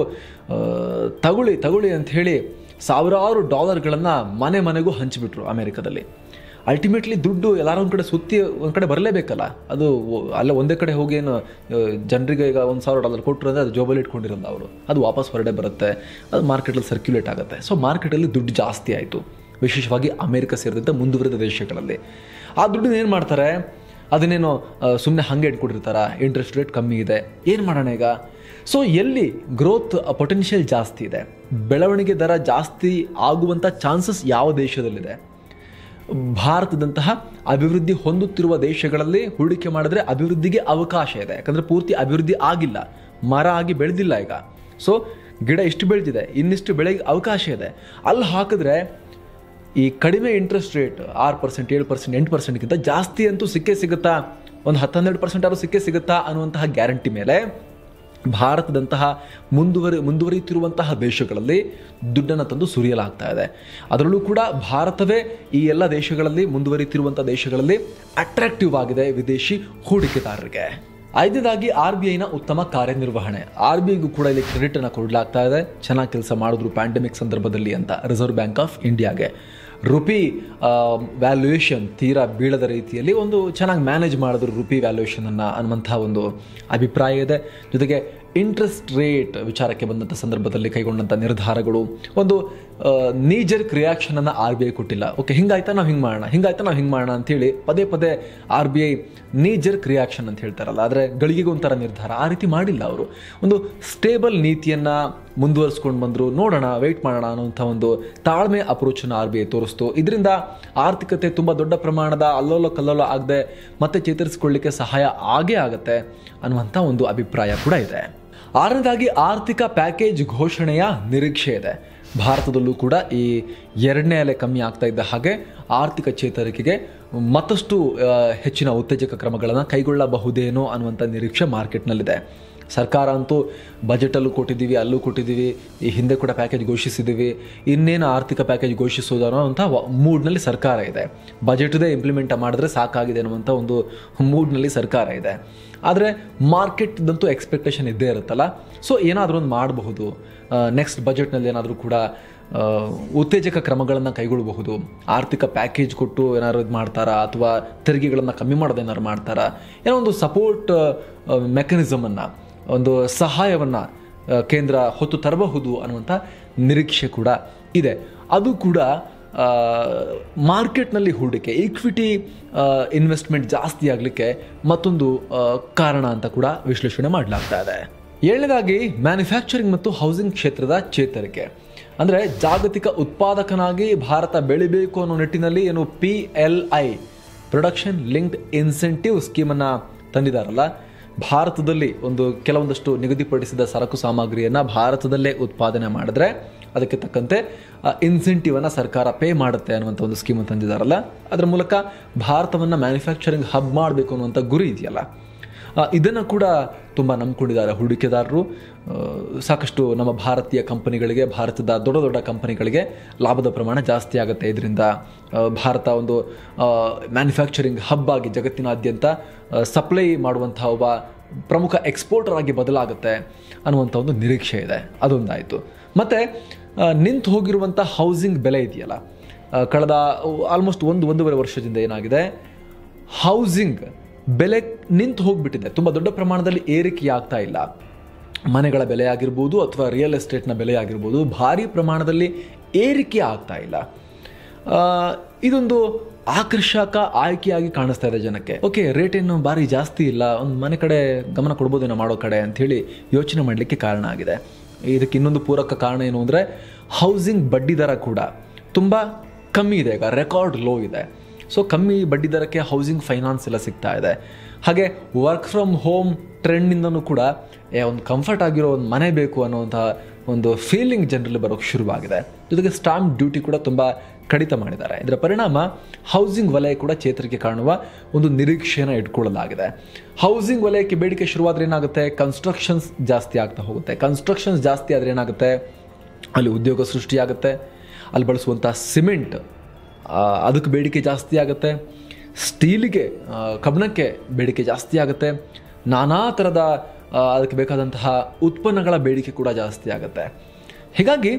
ತಗೊಳ್ಳಿ ಅಂಥೇಳಿ ಸಾವಿರಾರು ಡಾಲರ್ಗಳನ್ನು ಮನೆಗೂ ಹಂಚಿಬಿಟ್ರು ಅಮೆರಿಕದಲ್ಲಿ. ಅಲ್ಟಿಮೇಟ್ಲಿ ದುಡ್ಡು ಎಲ್ಲಾರ ಒಂದು ಕಡೆ ಸುತ್ತಿ ಒಂದು ಕಡೆ ಬರಲೇಬೇಕಲ್ಲ. ಅದು ಅಲ್ಲ ಒಂದೇ ಕಡೆ ಹೋಗಿ ಏನು ಜನರಿಗೆ ಈಗ $1,000 ಕೊಟ್ಟರು ಅಂದರೆ ಅದು ಜೋಬಲ್ಲಿ ಇಟ್ಕೊಂಡಿರಲ್ಲ ಅವರು, ಅದು ವಾಪಸ್ ಹೊರಡೆ ಬರುತ್ತೆ, ಅದು ಮಾರ್ಕೆಟಲ್ಲಿ ಸರ್ಕ್ಯುಲೇಟ್ ಆಗುತ್ತೆ. ಸೊ ಮಾರ್ಕೆಟಲ್ಲಿ ದುಡ್ಡು ಜಾಸ್ತಿ ಆಯಿತು, ವಿಶೇಷವಾಗಿ ಅಮೆರಿಕ ಸೇರಿದಂತೆ ಮುಂದುವರಿದ ದೇಶಗಳಲ್ಲಿ. ಆ ದುಡ್ಡನ್ನ ಏನು ಮಾಡ್ತಾರೆ? ಅದನ್ನೇನೋ ಸುಮ್ಮನೆ ಹಾಗೆ ಇಟ್ಕೊಂಡಿರ್ತಾರ, ಇಂಟ್ರೆಸ್ಟ್ ರೇಟ್ ಕಮ್ಮಿ ಇದೆ, ಏನು ಮಾಡೋಣ ಈಗ? ಸೊ ಎಲ್ಲಿ ಗ್ರೋತ್ ಪೊಟೆನ್ಷಿಯಲ್ ಜಾಸ್ತಿ ಇದೆ, ಬೆಳವಣಿಗೆ ದರ ಜಾಸ್ತಿ ಆಗುವಂಥ ಚಾನ್ಸಸ್ ಯಾವ ದೇಶದಲ್ಲಿದೆ? ಭಾರತದಂತಹ ಅಭಿವೃದ್ಧಿ ಹೊಂದುತ್ತಿರುವ ದೇಶಗಳಲ್ಲಿ ಹೂಡಿಕೆ ಮಾಡಿದ್ರೆ ಅಭಿವೃದ್ಧಿಗೆ ಅವಕಾಶ ಇದೆ. ಯಾಕಂದರೆ ಪೂರ್ತಿ ಅಭಿವೃದ್ಧಿ ಆಗಿಲ್ಲ, ಮರ ಆಗಿ ಬೆಳೆದಿಲ್ಲ ಈಗ. ಸೊ ಗಿಡ ಇಷ್ಟು ಬೆಳೆದಿದೆ, ಇನ್ನಿಷ್ಟು ಬೆಳೆಗೆ ಅವಕಾಶ ಇದೆ. ಅಲ್ಲಿ ಹಾಕಿದ್ರೆ ಈ ಕಡಿಮೆ ಇಂಟ್ರೆಸ್ಟ್ ರೇಟ್ 6%, 7%, 8%ಗಿಂತ ಜಾಸ್ತಿ ಅಂತೂ ಸಿಕ್ಕೇ ಸಿಗುತ್ತಾ, ಒಂದು 10-12% ಆದರೂ ಸಿಕ್ಕೇ ಸಿಗುತ್ತಾ ಅನ್ನುವಂತಹ ಗ್ಯಾರಂಟಿ ಮೇಲೆ ಭಾರತದಂತಹ ಮುಂದುವರಿಯುತ್ತಿರುವಂತಹ ದೇಶಗಳಲ್ಲಿ ದುಡ್ಡನ್ನು ತಂದು ಸುರಿಯಲಾಗ್ತಾ ಇದೆ. ಅದರಲ್ಲೂ ಕೂಡ ಭಾರತವೇ ಈ ಎಲ್ಲ ದೇಶಗಳಲ್ಲಿ, ಮುಂದುವರಿಯುತ್ತಿರುವಂಥ ದೇಶಗಳಲ್ಲಿ ಅಟ್ರಾಕ್ಟಿವ್ ಆಗಿದೆ ವಿದೇಶಿ ಹೂಡಿಕೆದಾರರಿಗೆ. ಐದನೇದಾಗಿ RBIನ ಉತ್ತಮ ಕಾರ್ಯನಿರ್ವಹಣೆ. RBIಗೂ ಕೂಡ ಇಲ್ಲಿ ಕ್ರೆಡಿಟನ್ನು ಕೊಡಲಾಗ್ತಾ ಇದೆ, ಚೆನ್ನಾಗಿ ಕೆಲಸ ಮಾಡಿದ್ರು ಪ್ಯಾಂಡಮಿಕ್ ಸಂದರ್ಭದಲ್ಲಿ ಅಂತ ರಿಸರ್ವ್ ಬ್ಯಾಂಕ್ ಆಫ್ ಇಂಡಿಯಾಗೆ. ರುಪಿ ವ್ಯಾಲ್ಯೂಯೇಷನ್ ತೀರಾ ಬೀಳದ ರೀತಿಯಲ್ಲಿ ಒಂದು ಚೆನ್ನಾಗಿ ಮ್ಯಾನೇಜ್ ಮಾಡಿದ್ರು ರುಪಿ ವ್ಯಾಲ್ಯೂಯೇಷನನ್ನು ಅನ್ನುವಂಥ ಒಂದು ಅಭಿಪ್ರಾಯ ಇದೆ. ಜೊತೆಗೆ ಇಂಟ್ರೆಸ್ಟ್ ರೇಟ್ ವಿಚಾರಕ್ಕೆ ಬಂದಂಥ ಸಂದರ್ಭದಲ್ಲಿ ಕೈಗೊಂಡಂಥ ನಿರ್ಧಾರಗಳು ಒಂದು ನೀಜರ್ಕ್ ರಿಯಾಕ್ಷನನ್ನು RBI ಕೊಟ್ಟಿಲ್ಲ. ಓಕೆ, ಹಿಂಗಾಯ್ತಾ ನಾವು ಹಿಂಗೆ ಮಾಡೋಣ ಅಂಥೇಳಿ ಪದೇ RBI ನೀಜರ್ಕ್ ರಿಯಾಕ್ಷನ್ ಅಂತ ಹೇಳ್ತಾರಲ್ಲ, ಆದರೆ ಗಳಿಗೆಗೆ ಒಂಥರ ನಿರ್ಧಾರ, ಆ ರೀತಿ ಮಾಡಿಲ್ಲ ಅವರು. ಒಂದು ಸ್ಟೇಬಲ್ ನೀತಿಯನ್ನು ಮುಂದುವರಿಸ್ಕೊಂಡು ಬಂದರು. ನೋಡೋಣ, ವೆಯ್ಟ್ ಮಾಡೋಣ ಅನ್ನೋಂಥ ಒಂದು ತಾಳ್ಮೆ ಅಪ್ರೋಚನ್ನು RBI ತೋರಿಸ್ತು. ಇದರಿಂದ ಆರ್ಥಿಕತೆ ತುಂಬ ದೊಡ್ಡ ಪ್ರಮಾಣದ ಅಲ್ಲೋಲ ಕಲ್ಲೋಲ ಆಗದೆ ಮತ್ತೆ ಚೇತರಿಸಿಕೊಳ್ಳಿಕ್ಕೆ ಸಹಾಯ ಆಗೇ ಆಗುತ್ತೆ ಅನ್ನುವಂಥ ಒಂದು ಅಭಿಪ್ರಾಯ ಕೂಡ ಇದೆ. ಆರನೇದಾಗಿ ಆರ್ಥಿಕ ಪ್ಯಾಕೇಜ್ ಘೋಷಣೆಯ ನಿರೀಕ್ಷೆ ಇದೆ. ಭಾರತದಲ್ಲೂ ಕೂಡ ಈ ಎರಡನೇ ಅಲೆ ಕಮ್ಮಿ ಆಗ್ತಾ ಇದ್ದ ಹಾಗೆ ಆರ್ಥಿಕ ಚೇತರಿಕೆಗೆ ಮತ್ತಷ್ಟು ಹೆಚ್ಚಿನ ಉತ್ತೇಜಕ ಕ್ರಮಗಳನ್ನು ಕೈಗೊಳ್ಳಬಹುದೇನೋ ಅನ್ನುವಂಥ ನಿರೀಕ್ಷೆ ಮಾರ್ಕೆಟ್ನಲ್ಲಿದೆ. ಸರ್ಕಾರ ಅಂತೂ ಬಜೆಟಲ್ಲೂ ಕೊಟ್ಟಿದ್ದೀವಿ, ಅಲ್ಲೂ ಕೊಟ್ಟಿದ್ದೀವಿ, ಈ ಹಿಂದೆ ಕೂಡ ಪ್ಯಾಕೇಜ್ ಘೋಷಿಸಿದ್ದೀವಿ, ಇನ್ನೇನು ಆರ್ಥಿಕ ಪ್ಯಾಕೇಜ್ ಘೋಷಿಸೋದನ್ನೋ ಅಂತ ಮೂಡ್ನಲ್ಲಿ ಸರ್ಕಾರ ಇದೆ. ಬಜೆಟ್ದೇ ಇಂಪ್ಲಿಮೆಂಟ್ ಮಾಡಿದ್ರೆ ಸಾಕಾಗಿದೆ ಅನ್ನುವಂಥ ಒಂದು ಮೂಡ್ನಲ್ಲಿ ಸರ್ಕಾರ ಇದೆ. ಆದರೆ ಮಾರ್ಕೆಟ್ದಂತೂ ಎಕ್ಸ್ಪೆಕ್ಟೇಷನ್ ಇದ್ದೇ ಇರುತ್ತಲ್ಲ. ಸೊ ಏನಾದರೂ ಒಂದು ಮಾಡಬಹುದು, ನೆಕ್ಸ್ಟ್ ಬಜೆಟ್ನಲ್ಲಿ ಏನಾದರೂ ಕೂಡ ಉತ್ತೇಜಕ ಕ್ರಮಗಳನ್ನು ಕೈಗೊಳ್ಳಬಹುದು, ಆರ್ಥಿಕ ಪ್ಯಾಕೇಜ್ ಕೊಟ್ಟು ಏನಾದ್ರು ಇದು ಮಾಡ್ತಾರಾ, ಅಥವಾ ತೆರಿಗೆಗಳನ್ನು ಕಮ್ಮಿ ಮಾಡೋದು ಏನಾದ್ರು ಮಾಡ್ತಾರಾ, ಏನೋ ಒಂದು ಸಪೋರ್ಟ್ ಮೆಕ್ಯಾನಿಸಮನ್ನು, ಒಂದು ಸಹಾಯವನ್ನು ಕೇಂದ್ರ ಹೊತ್ತು ತರಬಹುದು ಅನ್ನುವಂಥ ನಿರೀಕ್ಷೆ ಕೂಡ ಇದೆ. ಅದು ಕೂಡ ಮಾರ್ಕೆಟ್ನಲ್ಲಿ ಹೂಡಿಕೆ, ಈಕ್ವಿಟಿ ಇನ್ವೆಸ್ಟ್ಮೆಂಟ್ ಜಾಸ್ತಿ ಆಗಲಿಕ್ಕೆ ಮತ್ತೊಂದು ಕಾರಣ ಅಂತ ಕೂಡ ವಿಶ್ಲೇಷಣೆ ಮಾಡಲಾಗ್ತಾ ಇದೆ. ಏಳನೇದಾಗಿ ಮ್ಯಾನುಫ್ಯಾಕ್ಚರಿಂಗ್ ಮತ್ತು ಹೌಸಿಂಗ್ ಕ್ಷೇತ್ರದ ಚೇತರಿಕೆ. ಅಂದರೆ ಜಾಗತಿಕ ಉತ್ಪಾದಕನಾಗಿ ಭಾರತ ಬೆಳಿಬೇಕು ಅನ್ನೋ ನಿಟ್ಟಿನಲ್ಲಿ ಏನು PLI ಪ್ರೊಡಕ್ಷನ್ ಲಿಂಕ್ಡ್ ಇನ್ಸೆಂಟಿವ್ ಸ್ಕೀಮನ್ನು ತಂದಿದ್ದಾರಲ್ಲ, ಭಾರತದಲ್ಲಿ ಕೆಲವೊಂದಷ್ಟು ನಿಗದಿಪಡಿಸಿದ ಸರಕು ಸಾಮಗ್ರಿಯನ್ನು ಭಾರತದಲ್ಲೇ ಉತ್ಪಾದನೆ ಮಾಡಿದ್ರೆ ಅದಕ್ಕೆ ತಕ್ಕಂತೆ ಇನ್ಸೆಂಟಿವನ್ನು ಸರ್ಕಾರ ಪೇ ಮಾಡುತ್ತೆ ಅನ್ನುವಂಥ ಒಂದು ಸ್ಕೀಮನ್ನು ತಂದಿದ್ದಾರಲ್ಲ, ಅದರ ಮೂಲಕ ಭಾರತವನ್ನು ಮ್ಯಾನುಫ್ಯಾಕ್ಚರಿಂಗ್ ಹಬ್ ಮಾಡಬೇಕು ಅನ್ನುವಂಥ ಗುರಿ ಇದೆಯಲ್ಲ, ಇದನ್ನು ಕೂಡ ತುಂಬ ನಂಬ್ಕೊಂಡಿದ್ದಾರೆ ಹೂಡಿಕೆದಾರರು. ಸಾಕಷ್ಟು ನಮ್ಮ ಭಾರತೀಯ ಕಂಪನಿಗಳಿಗೆ, ಭಾರತದ ದೊಡ್ಡ ದೊಡ್ಡ ಕಂಪನಿಗಳಿಗೆ ಲಾಭದ ಪ್ರಮಾಣ ಜಾಸ್ತಿ ಆಗುತ್ತೆ. ಇದರಿಂದ ಭಾರತ ಒಂದು ಮ್ಯಾನುಫ್ಯಾಕ್ಚರಿಂಗ್ ಹಬ್ ಆಗಿ ಜಗತ್ತಿನಾದ್ಯಂತ ಸಪ್ಲೈ ಮಾಡುವಂಥ ಒಬ್ಬ ಪ್ರಮುಖ ಎಕ್ಸ್ಪೋರ್ಟರ್ ಆಗಿ ಬದಲಾಗುತ್ತೆ ಅನ್ನುವಂಥ ಒಂದು ನಿರೀಕ್ಷೆ ಇದೆ. ಅದೊಂದಾಯಿತು. ಮತ್ತು ನಿಂತು ಹೋಗಿರುವಂಥ ಹೌಸಿಂಗ್ ಬೆಲೆ ಇದೆಯಲ್ಲ, ಕಳೆದ ಆಲ್ಮೋಸ್ಟ್ 1-1.5 ವರ್ಷದಿಂದ ಏನಾಗಿದೆ, ಹೌಸಿಂಗ್ ಬೆಲೆ ನಿಂತು ಹೋಗಿಬಿಟ್ಟಿದೆ. ತುಂಬ ದೊಡ್ಡ ಪ್ರಮಾಣದಲ್ಲಿ ಏರಿಕೆ ಆಗ್ತಾ ಇಲ್ಲ. ಮನೆಗಳ ಬೆಲೆ ಆಗಿರ್ಬೋದು ಅಥವಾ ರಿಯಲ್ ಎಸ್ಟೇಟ್ನ ಬೆಲೆ ಆಗಿರ್ಬೋದು, ಭಾರಿ ಪ್ರಮಾಣದಲ್ಲಿ ಏರಿಕೆ ಆಗ್ತಾ ಇಲ್ಲ. ಇದೊಂದು ಆಕರ್ಷಕ ಆಯ್ಕೆಯಾಗಿ ಕಾಣಿಸ್ತಾ ಇದೆ ಜನಕ್ಕೆ. ಓಕೆ, ರೇಟ್ ಏನು ಭಾರಿ ಜಾಸ್ತಿ ಇಲ್ಲ, ಒಂದು ಮನೆ ಕಡೆ ಗಮನ ಕೊಡ್ಬೋದೇನೋ ಮಾಡೋ ಕಡೆ ಅಂಥೇಳಿ ಯೋಚನೆ ಮಾಡಲಿಕ್ಕೆ ಕಾರಣ ಆಗಿದೆ. ಇದಕ್ಕೆ ಇನ್ನೊಂದು ಪೂರಕ ಕಾರಣ ಏನು ಅಂದರೆ, ಹೌಸಿಂಗ್ ಬಡ್ಡಿ ದರ ಕೂಡ ತುಂಬ ಕಮ್ಮಿ ಇದೆ, ಈಗ ರೆಕಾರ್ಡ್ ಲೋ ಇದೆ. ಸೊ ಕಮ್ಮಿ ಬಡ್ಡಿ ದರಕ್ಕೆ ಹೌಸಿಂಗ್ ಫೈನಾನ್ಸ್ ಎಲ್ಲ ಸಿಗ್ತಾ ಇದೆ. ಹಾಗೆ ವರ್ಕ್ ಫ್ರಮ್ ಹೋಮ್ ಟ್ರೆಂಡ್ನಿಂದನೂ ಕೂಡ ಒಂದು ಕಂಫರ್ಟ್ ಆಗಿರೋ ಒಂದು ಮನೆ ಬೇಕು ಅನ್ನೋವಂಥ ಒಂದು ಫೀಲಿಂಗ್ ಜನರಲ್ಲಿ ಬರೋಕ್ಕೆ ಶುರುವಾಗಿದೆ. ಜೊತೆಗೆ ಸ್ಟಾಂಪ್ ಡ್ಯೂಟಿ ಕೂಡ ತುಂಬ ಕಡಿತ ಮಾಡಿದ್ದಾರೆ. ಇದರ ಪರಿಣಾಮ ಹೌಸಿಂಗ್ ವಲಯ ಕೂಡ ಚೇತರಿಕೆ ಕಾಣುವ ಒಂದು ನಿರೀಕ್ಷೆಯನ್ನು ಇಟ್ಕೊಳ್ಳಲಾಗಿದೆ. ಹೌಸಿಂಗ್ ವಲಯಕ್ಕೆ ಬೇಡಿಕೆ ಶುರುವಾದರೆ ಏನಾಗುತ್ತೆ, ಕನ್ಸ್ಟ್ರಕ್ಷನ್ಸ್ ಜಾಸ್ತಿ ಆಗ್ತಾ ಹೋಗುತ್ತೆ. ಕನ್ಸ್ಟ್ರಕ್ಷನ್ಸ್ ಜಾಸ್ತಿ ಆದರೆ ಏನಾಗುತ್ತೆ, ಅಲ್ಲಿ ಉದ್ಯೋಗ ಸೃಷ್ಟಿಯಾಗುತ್ತೆ. ಅಲ್ಲಿ ಬಳಸುವಂಥ ಸಿಮೆಂಟ್ ಅದಕ್ಕೆ ಬೇಡಿಕೆ ಜಾಸ್ತಿ ಆಗುತ್ತೆ. ಸ್ಟೀಲಿಗೆ, ಕಬ್ಬಿಣಕ್ಕೆ ಬೇಡಿಕೆ ಜಾಸ್ತಿ ಆಗುತ್ತೆ. ನಾನಾ ಥರದ ಅದಕ್ಕೆ ಬೇಕಾದಂತಹ ಉತ್ಪನ್ನಗಳ ಬೇಡಿಕೆ ಕೂಡ ಜಾಸ್ತಿ ಆಗುತ್ತೆ. ಹೀಗಾಗಿ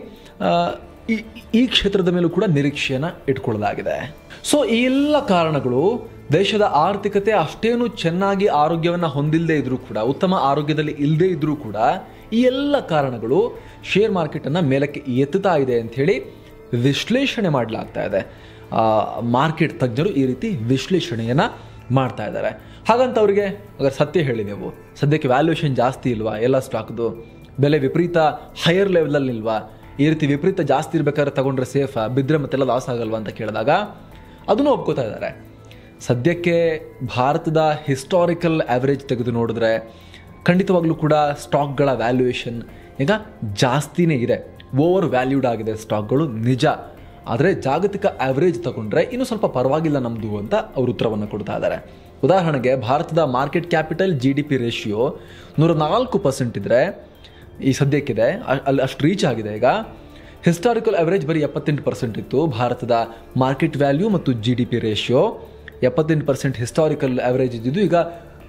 ಈ ಕ್ಷೇತ್ರದ ಮೇಲೂ ಕೂಡ ನಿರೀಕ್ಷೆಯನ್ನು ಇಟ್ಕೊಳ್ಳಲಾಗಿದೆ. ಸೊ ಈ ಎಲ್ಲ ಕಾರಣಗಳು ದೇಶದ ಆರ್ಥಿಕತೆ ಅಷ್ಟೇನು ಚೆನ್ನಾಗಿ ಆರೋಗ್ಯವನ್ನು ಹೊಂದಿಲ್ಲದೆ ಇದ್ರೂ ಕೂಡ, ಉತ್ತಮ ಆರೋಗ್ಯದಲ್ಲಿ ಇಲ್ಲದೇ ಇದ್ರೂ ಕೂಡ, ಈ ಎಲ್ಲ ಕಾರಣಗಳು ಶೇರ್ ಮಾರ್ಕೆಟನ್ನು ಮೇಲಕ್ಕೆ ಎತ್ತುತ್ತಾ ಇದೆ ಅಂಥೇಳಿ ವಿಶ್ಲೇಷಣೆ ಮಾಡಲಾಗ್ತಾ ಇದೆ. ಮಾರ್ಕೆಟ್ ತಜ್ಞರು ಈ ರೀತಿ ವಿಶ್ಲೇಷಣೆಯನ್ನು ಮಾಡ್ತಾ ಇದ್ದಾರೆ. ಹಾಗಂತ ಅವರಿಗೆ ಅಗರ್ ಸತ್ಯ ಹೇಳಿ, ನೀವು ಸದ್ಯಕ್ಕೆ ವ್ಯಾಲ್ಯೂಯೇಷನ್ ಜಾಸ್ತಿ ಇಲ್ವಾ, ಎಲ್ಲ ಸ್ಟಾಕ್ದು ಬೆಲೆ ವಿಪರೀತ ಹೈಯರ್ ಲೆವೆಲಲ್ಲಿ ಇಲ್ವಾ, ಈ ರೀತಿ ವಿಪರೀತ ಜಾಸ್ತಿ ಇರಬೇಕಾದ್ರೆ ತಗೊಂಡ್ರೆ ಸೇಫಾ, ಬಿದ್ದರೆ ಮತ್ತೆಲ್ಲ ಲಾಸ್ ಆಗಲ್ವಾ ಅಂತ ಕೇಳಿದಾಗ ಅದನ್ನು ಒಪ್ಕೋತಾ ಇದ್ದಾರೆ. ಸದ್ಯಕ್ಕೆ ಭಾರತದ ಹಿಸ್ಟಾರಿಕಲ್ ಆ್ಯಾವ್ರೇಜ್ ತೆಗೆದು ನೋಡಿದ್ರೆ ಖಂಡಿತವಾಗ್ಲೂ ಕೂಡ ಸ್ಟಾಕ್ಗಳ ವ್ಯಾಲ್ಯೂಯೇಷನ್ ಈಗ ಜಾಸ್ತಿನೇ ಇದೆ. ಓವರ್ ವ್ಯಾಲ್ಯೂಡ್ ಆಗಿದೆ ಸ್ಟಾಕ್ಗಳು ನಿಜ. ಆದರೆ ಜಾಗತಿಕ ಆ್ಯಾವ್ರೇಜ್ ತಗೊಂಡ್ರೆ ಇನ್ನೂ ಸ್ವಲ್ಪ ಪರವಾಗಿಲ್ಲ ನಮ್ಮದು ಅಂತ ಅವರು ಉತ್ತರವನ್ನು ಕೊಡ್ತಾ ಇದ್ದಾರೆ. ಉದಾಹರಣೆಗೆ ಭಾರತದ ಮಾರ್ಕೆಟ್ ಕ್ಯಾಪಿಟಲ್ GDP ರೇಷಿಯೋ 104% ಇದ್ದರೆ ಈ ಸದ್ಯಕ್ಕಿದೆ, ಅಲ್ಲಿ ಅಷ್ಟು ರೀಚ್ ಆಗಿದೆ. ಈಗ ಹಿಸ್ಟಾರಿಕಲ್ ಆ್ಯಾವ್ರೇಜ್ ಬರೀ 78% ಇತ್ತು. ಭಾರತದ ಮಾರ್ಕೆಟ್ ವ್ಯಾಲ್ಯೂ ಮತ್ತು GDP ರೇಷಿಯೋ 78% ಹಿಸ್ಟಾರಿಕಲ್ ಆ್ಯಾವ್ರೇಜ್ ಇದ್ದಿದ್ದು ಈಗ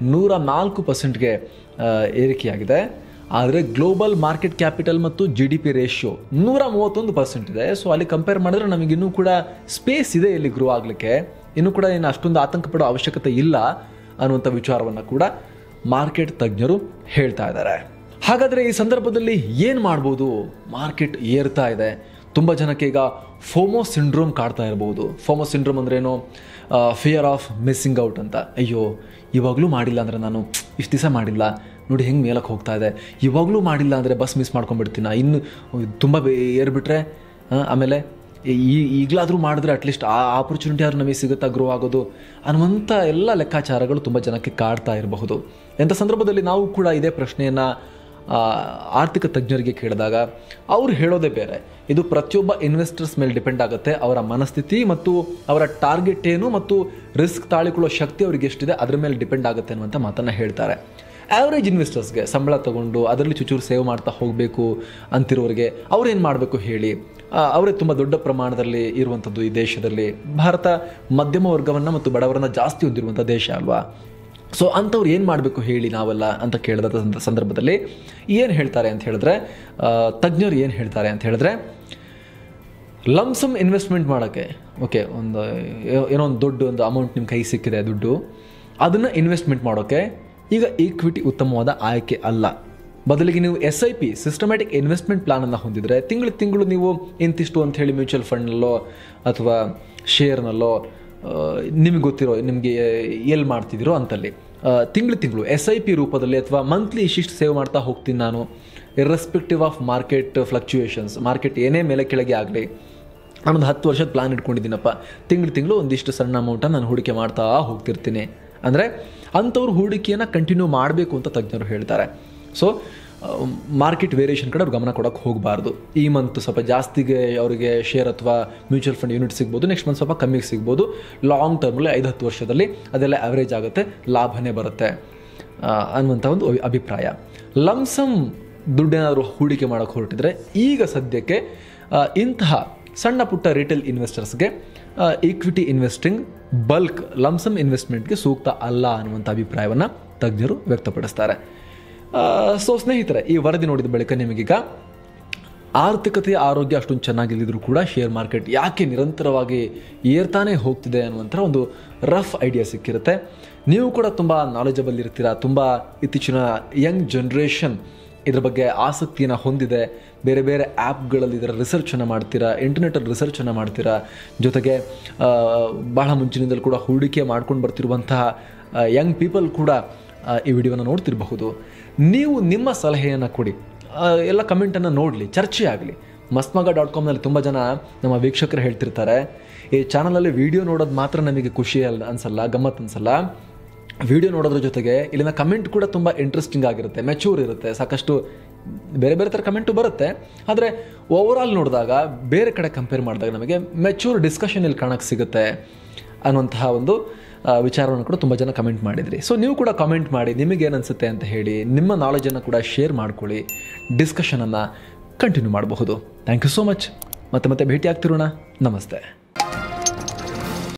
104%ಗೆ ಏರಿಕೆಯಾಗಿದೆ. ಆದರೆ ಗ್ಲೋಬಲ್ ಮಾರ್ಕೆಟ್ ಕ್ಯಾಪಿಟಲ್ ಮತ್ತು GDP ರೇಷಿಯೋ 131% ಇದೆ. ಸೊ ಅಲ್ಲಿ ಕಂಪೇರ್ ಮಾಡಿದ್ರೆ ನಮಗಿನ್ನೂ ಕೂಡ ಸ್ಪೇಸ್ ಇದೆ ಇಲ್ಲಿ ಗ್ರೋ ಆಗಲಿಕ್ಕೆ, ಇನ್ನೂ ಕೂಡ ಏನು ಅಷ್ಟೊಂದು ಆತಂಕ ಪಡೋ ಅವಶ್ಯಕತೆ ಇಲ್ಲ ಅನ್ನುವಂಥ ವಿಚಾರವನ್ನು ಕೂಡ ಮಾರ್ಕೆಟ್ ತಜ್ಞರು ಹೇಳ್ತಾ ಇದ್ದಾರೆ. ಹಾಗಾದರೆ ಈ ಸಂದರ್ಭದಲ್ಲಿ ಏನು ಮಾಡ್ಬೋದು? ಮಾರ್ಕೆಟ್ ಏರ್ತಾ ಇದೆ, ತುಂಬ ಜನಕ್ಕೆ ಈಗ ಫೋಮೋ ಸಿಂಡ್ರೋಮ್ ಕಾಡ್ತಾ ಇರಬಹುದು. ಫೋಮೋ ಸಿಂಡ್ರೋಮ್ ಅಂದ್ರೇನು? ಫಿಯರ್ ಆಫ್ ಮಿಸ್ಸಿಂಗ್ ಔಟ್ ಅಂತ. ಅಯ್ಯೋ, ಇವಾಗಲೂ ಮಾಡಿಲ್ಲ ಅಂದರೆ, ನಾನು ಇಷ್ಟು ದಿವಸ ಮಾಡಿಲ್ಲ ನೋಡಿ ಹೆಂಗೆ ಮೇಲಕ್ಕೆ ಹೋಗ್ತಾ ಇದೆ, ಇವಾಗಲೂ ಮಾಡಿಲ್ಲ ಅಂದರೆ ಬಸ್ ಮಿಸ್ ಮಾಡ್ಕೊಂಡ್ಬಿಡ್ತೀನ, ಇನ್ನು ತುಂಬ ಏರ್ಬಿಟ್ರೆ ಆಮೇಲೆ ಈಗಲಾದರೂ ಮಾಡಿದ್ರೆ ಅಟ್ಲೀಸ್ಟ್ ಆ ಆಪರ್ಚುನಿಟಿ ಆದರೂ ನಮಗೆ ಸಿಗುತ್ತಾ ಗ್ರೋ ಆಗೋದು ಅನ್ನುವಂಥ ಎಲ್ಲ ಲೆಕ್ಕಾಚಾರಗಳು ತುಂಬ ಜನಕ್ಕೆ ಕಾಡ್ತಾ ಇರಬಹುದು. ಎಂಥ ಸಂದರ್ಭದಲ್ಲಿ ನಾವು ಕೂಡ ಇದೇ ಪ್ರಶ್ನೆಯನ್ನು ಆರ್ಥಿಕ ತಜ್ಞರಿಗೆ ಕೇಳಿದಾಗ ಅವರು ಹೇಳೋದೇ ಬೇರೆ. ಇದು ಪ್ರತಿಯೊಬ್ಬ ಇನ್ವೆಸ್ಟರ್ಸ್ ಮೇಲೆ ಡಿಪೆಂಡ್ ಆಗುತ್ತೆ. ಅವರ ಮನಸ್ಥಿತಿ ಮತ್ತು ಅವರ ಟಾರ್ಗೆಟ್ ಏನು ಮತ್ತು ರಿಸ್ಕ್ ತಾಳಿಕೊಳ್ಳೋ ಶಕ್ತಿ ಅವ್ರಿಗೆ ಎಷ್ಟಿದೆ ಅದರ ಮೇಲೆ ಡಿಪೆಂಡ್ ಆಗುತ್ತೆ ಅನ್ನುವಂಥ ಮಾತನ್ನು ಹೇಳ್ತಾರೆ. ಆ್ಯಾವ್ರೇಜ್ ಇನ್ವೆಸ್ಟರ್ಸ್ಗೆ ಸಂಬಳ ತೊಗೊಂಡು ಅದರಲ್ಲಿ ಚೂಚೂರು ಸೇವ್ ಮಾಡ್ತಾ ಹೋಗಬೇಕು ಅಂತಿರೋರಿಗೆ ಅವ್ರೇನು ಮಾಡಬೇಕು ಹೇಳಿ. ಅವರೇ ತುಂಬ ದೊಡ್ಡ ಪ್ರಮಾಣದಲ್ಲಿ ಇರುವಂಥದ್ದು ಈ ದೇಶದಲ್ಲಿ. ಭಾರತ ಮಧ್ಯಮ ವರ್ಗವನ್ನು ಮತ್ತು ಬಡವರನ್ನು ಜಾಸ್ತಿ ಹೊಂದಿರುವಂಥ ದೇಶ ಅಲ್ವಾ. ಸೊ ಅಂಥವ್ರು ಏನು ಮಾಡಬೇಕು ಹೇಳಿ ನಾವೆಲ್ಲ ಅಂತ ಕೇಳಿದ ಸಂದರ್ಭದಲ್ಲಿ ಏನು ಹೇಳ್ತಾರೆ ಅಂತ ಹೇಳಿದ್ರೆ, ತಜ್ಞರು ಏನು ಹೇಳ್ತಾರೆ ಅಂತ ಹೇಳಿದ್ರೆ, ಲಮ್ಸಮ್ ಇನ್ವೆಸ್ಟ್ಮೆಂಟ್ ಮಾಡೋಕ್ಕೆ ಓಕೆ, ಏನೋ ಒಂದು ದೊಡ್ಡ ಒಂದು ಅಮೌಂಟ್ ನಿಮ್ಮ ಕೈ ಸಿಕ್ಕಿದೆ ದುಡ್ಡು, ಅದನ್ನು ಇನ್ವೆಸ್ಟ್ಮೆಂಟ್ ಮಾಡೋಕ್ಕೆ ಈಗ ಈಕ್ವಿಟಿ ಉತ್ತಮವಾದ ಆಯ್ಕೆ ಅಲ್ಲ. ಬದಲಿಗೆ ನೀವು SIP ಸಿಸ್ಟಮ್ಯಾಟಿಕ್ ಇನ್ವೆಸ್ಟ್ಮೆಂಟ್ ಪ್ಲಾನನ್ನು ಹೊಂದಿದರೆ ತಿಂಗಳು ನೀವು ಇಂತಿಷ್ಟು ಅಂತ ಹೇಳಿ ಮ್ಯೂಚುವಲ್ ಫಂಡ್ನಲ್ಲೋ ಅಥವಾ ಶೇರ್ನಲ್ಲೋ ನಿಮಗೆ ಗೊತ್ತಿರೋ ನಿಮಗೆ ಎಲ್ಲಿ ಮಾಡ್ತಿದ್ದೀರೋ ಅಂತಲ್ಲಿ ತಿಂಗಳು SIP ರೂಪದಲ್ಲಿ ಅಥವಾ ಮಂತ್ಲಿ ಇಷ್ಟಿಷ್ಟು ಸೇವ್ ಮಾಡ್ತಾ ಹೋಗ್ತೀನಿ ನಾನು, irrespective of market fluctuations, market ಏನೇ ಮೇಲೆ ಕೆಳಗೆ ಆಗಲಿ, ನಾನೊಂದು 10 ವರ್ಷದ ಪ್ಲಾನ್ ಇಟ್ಕೊಂಡಿದ್ದೀನಪ್ಪ, ತಿಂಗಳು ಒಂದಿಷ್ಟು ಸಣ್ಣ ಅಮೌಂಟನ್ನು ನಾನು ಹೂಡಿಕೆ ಮಾಡ್ತಾ ಹೋಗ್ತಿರ್ತೀನಿ ಅಂದರೆ ಅಂಥವ್ರು ಹೂಡಿಕೆಯನ್ನು ಕಂಟಿನ್ಯೂ ಮಾಡಬೇಕು ಅಂತ ತಜ್ಞರು ಹೇಳ್ತಾರೆ. ಸೊ ಮಾರ್ಕೆಟ್ ವೇರಿಯೇಷನ್ ಕಡೆ ಅವ್ರು ಗಮನ ಕೊಡೋಕ್ಕೆ ಹೋಗಬಾರ್ದು. ಈ ಮಂತ್ ಸ್ವಲ್ಪ ಜಾಸ್ತಿಗೆ ಅವರಿಗೆ ಶೇರ್ ಅಥವಾ ಮ್ಯೂಚುವಲ್ ಫಂಡ್ ಯೂನಿಟ್ ಸಿಗ್ಬೋದು, ನೆಕ್ಸ್ಟ್ ಮಂತ್ ಸ್ವಲ್ಪ ಕಮ್ಮಿಗೆ ಸಿಗ್ಬೋದು. ಲಾಂಗ್ ಟರ್ಮಲ್ಲಿ 5-10 ವರ್ಷದಲ್ಲಿ ಅದೆಲ್ಲ ಆ್ಯಾವ್ರೇಜ್ ಆಗುತ್ತೆ, ಲಾಭನೇ ಬರುತ್ತೆ ಅನ್ನುವಂಥ ಒಂದು ಅಭಿಪ್ರಾಯ. ಲಮ್ಸಮ್ ದುಡ್ಡೇನಾದರೂ ಹೂಡಿಕೆ ಮಾಡೋಕ್ಕೆ ಹೊರಟಿದ್ರೆ ಈಗ ಸದ್ಯಕ್ಕೆ ಇಂತಹ ಸಣ್ಣ ಪುಟ್ಟ ರಿಟೇಲ್ ಇನ್ವೆಸ್ಟರ್ಸ್ಗೆ ಈಕ್ವಿಟಿ ಇನ್ವೆಸ್ಟಿಂಗ್, ಬಲ್ಕ್ ಲಮ್ಸಮ್ ಇನ್ವೆಸ್ಟ್ಮೆಂಟ್ಗೆ ಸೂಕ್ತ ಅಲ್ಲ ಅನ್ನುವಂಥ ಅಭಿಪ್ರಾಯವನ್ನು ತಜ್ಞರು ವ್ಯಕ್ತಪಡಿಸ್ತಾರೆ. ಸೊ ಸ್ನೇಹಿತರೆ, ಈ ವರದಿ ನೋಡಿದ ಬಳಿಕ ನಿಮಗೀಗ ಆರ್ಥಿಕತೆಯ ಆರೋಗ್ಯ ಅಷ್ಟೊಂದು ಚೆನ್ನಾಗಿಲ್ಲದಿದ್ರೂ ಕೂಡ ಶೇರ್ ಮಾರ್ಕೆಟ್ ಯಾಕೆ ನಿರಂತರವಾಗಿ ಏರ್ತಾನೆ ಹೋಗ್ತಿದೆ ಅನ್ನುವಂಥ ಒಂದು ರಫ್ ಐಡಿಯಾ ಸಿಕ್ಕಿರುತ್ತೆ. ನೀವು ಕೂಡ ತುಂಬ ನಾಲೆಜಬಲ್ ಇರ್ತೀರಾ, ತುಂಬ ಇತ್ತೀಚಿನ ಯಂಗ್ ಜನ್ರೇಷನ್ ಇದ್ರ ಬಗ್ಗೆ ಆಸಕ್ತಿಯನ್ನು ಹೊಂದಿದೆ. ಬೇರೆ ಬೇರೆ ಆ್ಯಪ್ಗಳಲ್ಲಿ ಇದರ ರಿಸರ್ಚನ್ನು ಮಾಡ್ತೀರಾ, ಇಂಟರ್ನೆಟಲ್ಲಿ ರಿಸರ್ಚನ್ನು ಮಾಡ್ತೀರಾ, ಜೊತೆಗೆ ಬಹಳ ಮುಂಚಿನಿಂದಲೂ ಕೂಡ ಹೂಡಿಕೆ ಮಾಡ್ಕೊಂಡು ಬರ್ತಿರುವಂತಹ ಯಂಗ್ ಪೀಪಲ್ ಕೂಡ ಈ ವಿಡಿಯೋನ ನೋಡ್ತಿರಬಹುದು. ನೀವು ನಿಮ್ಮ ಸಲಹೆಯನ್ನು ಕೊಡಿ, ಎಲ್ಲ ಕಮೆಂಟನ್ನು ನೋಡಲಿ, ಚರ್ಚೆ ಆಗಲಿ. mastmag.comನಲ್ಲಿ ತುಂಬ ಜನ ನಮ್ಮ ವೀಕ್ಷಕರು ಹೇಳ್ತಿರ್ತಾರೆ, ಈ ಚಾನಲಲ್ಲಿ ವಿಡಿಯೋ ನೋಡೋದು ಮಾತ್ರ ನಮಗೆ ಖುಷಿ ಅನಿಸಲ್ಲ, ಗಮ್ಮತ್ತು ಅನಿಸಲ್ಲ, ವಿಡಿಯೋ ನೋಡೋದ್ರ ಜೊತೆಗೆ ಇಲ್ಲಿನ ಕಮೆಂಟ್ ಕೂಡ ತುಂಬ ಇಂಟ್ರೆಸ್ಟಿಂಗ್ ಆಗಿರುತ್ತೆ, ಮೆಚೂರ್ ಇರುತ್ತೆ, ಸಾಕಷ್ಟು ಬೇರೆ ಬೇರೆ ಥರ ಕಮೆಂಟು ಬರುತ್ತೆ. ಆದರೆ ಓವರಾಲ್ ನೋಡಿದಾಗ ಬೇರೆ ಕಡೆ ಕಂಪೇರ್ ಮಾಡಿದಾಗ ನಮಗೆ ಮೆಚೂರ್ ಡಿಸ್ಕಷನ್ ಇಲ್ಲಿ ಕಾಣಕ್ಕೆ ಸಿಗುತ್ತೆ ಅನ್ನುವಂತಹ ಒಂದು ವಿಚಾರವನ್ನು ಕೂಡ ತುಂಬ ಜನ ಕಮೆಂಟ್ ಮಾಡಿದ್ರಿ. ಸೊ ನೀವು ಕೂಡ ಕಮೆಂಟ್ ಮಾಡಿ, ನಿಮಗೇನು ಅನಿಸುತ್ತೆ ಅಂತ ಹೇಳಿ, ನಿಮ್ಮ ನಾಲೆಜನ್ನು ಕೂಡ ಶೇರ್ ಮಾಡ್ಕೊಳ್ಳಿ, ಡಿಸ್ಕಷನನ್ನು ಕಂಟಿನ್ಯೂ ಮಾಡಬಹುದು. Thank you so much. ಮತ್ತೆ ಭೇಟಿ ಆಗ್ತಿರೋಣ. ನಮಸ್ತೆ.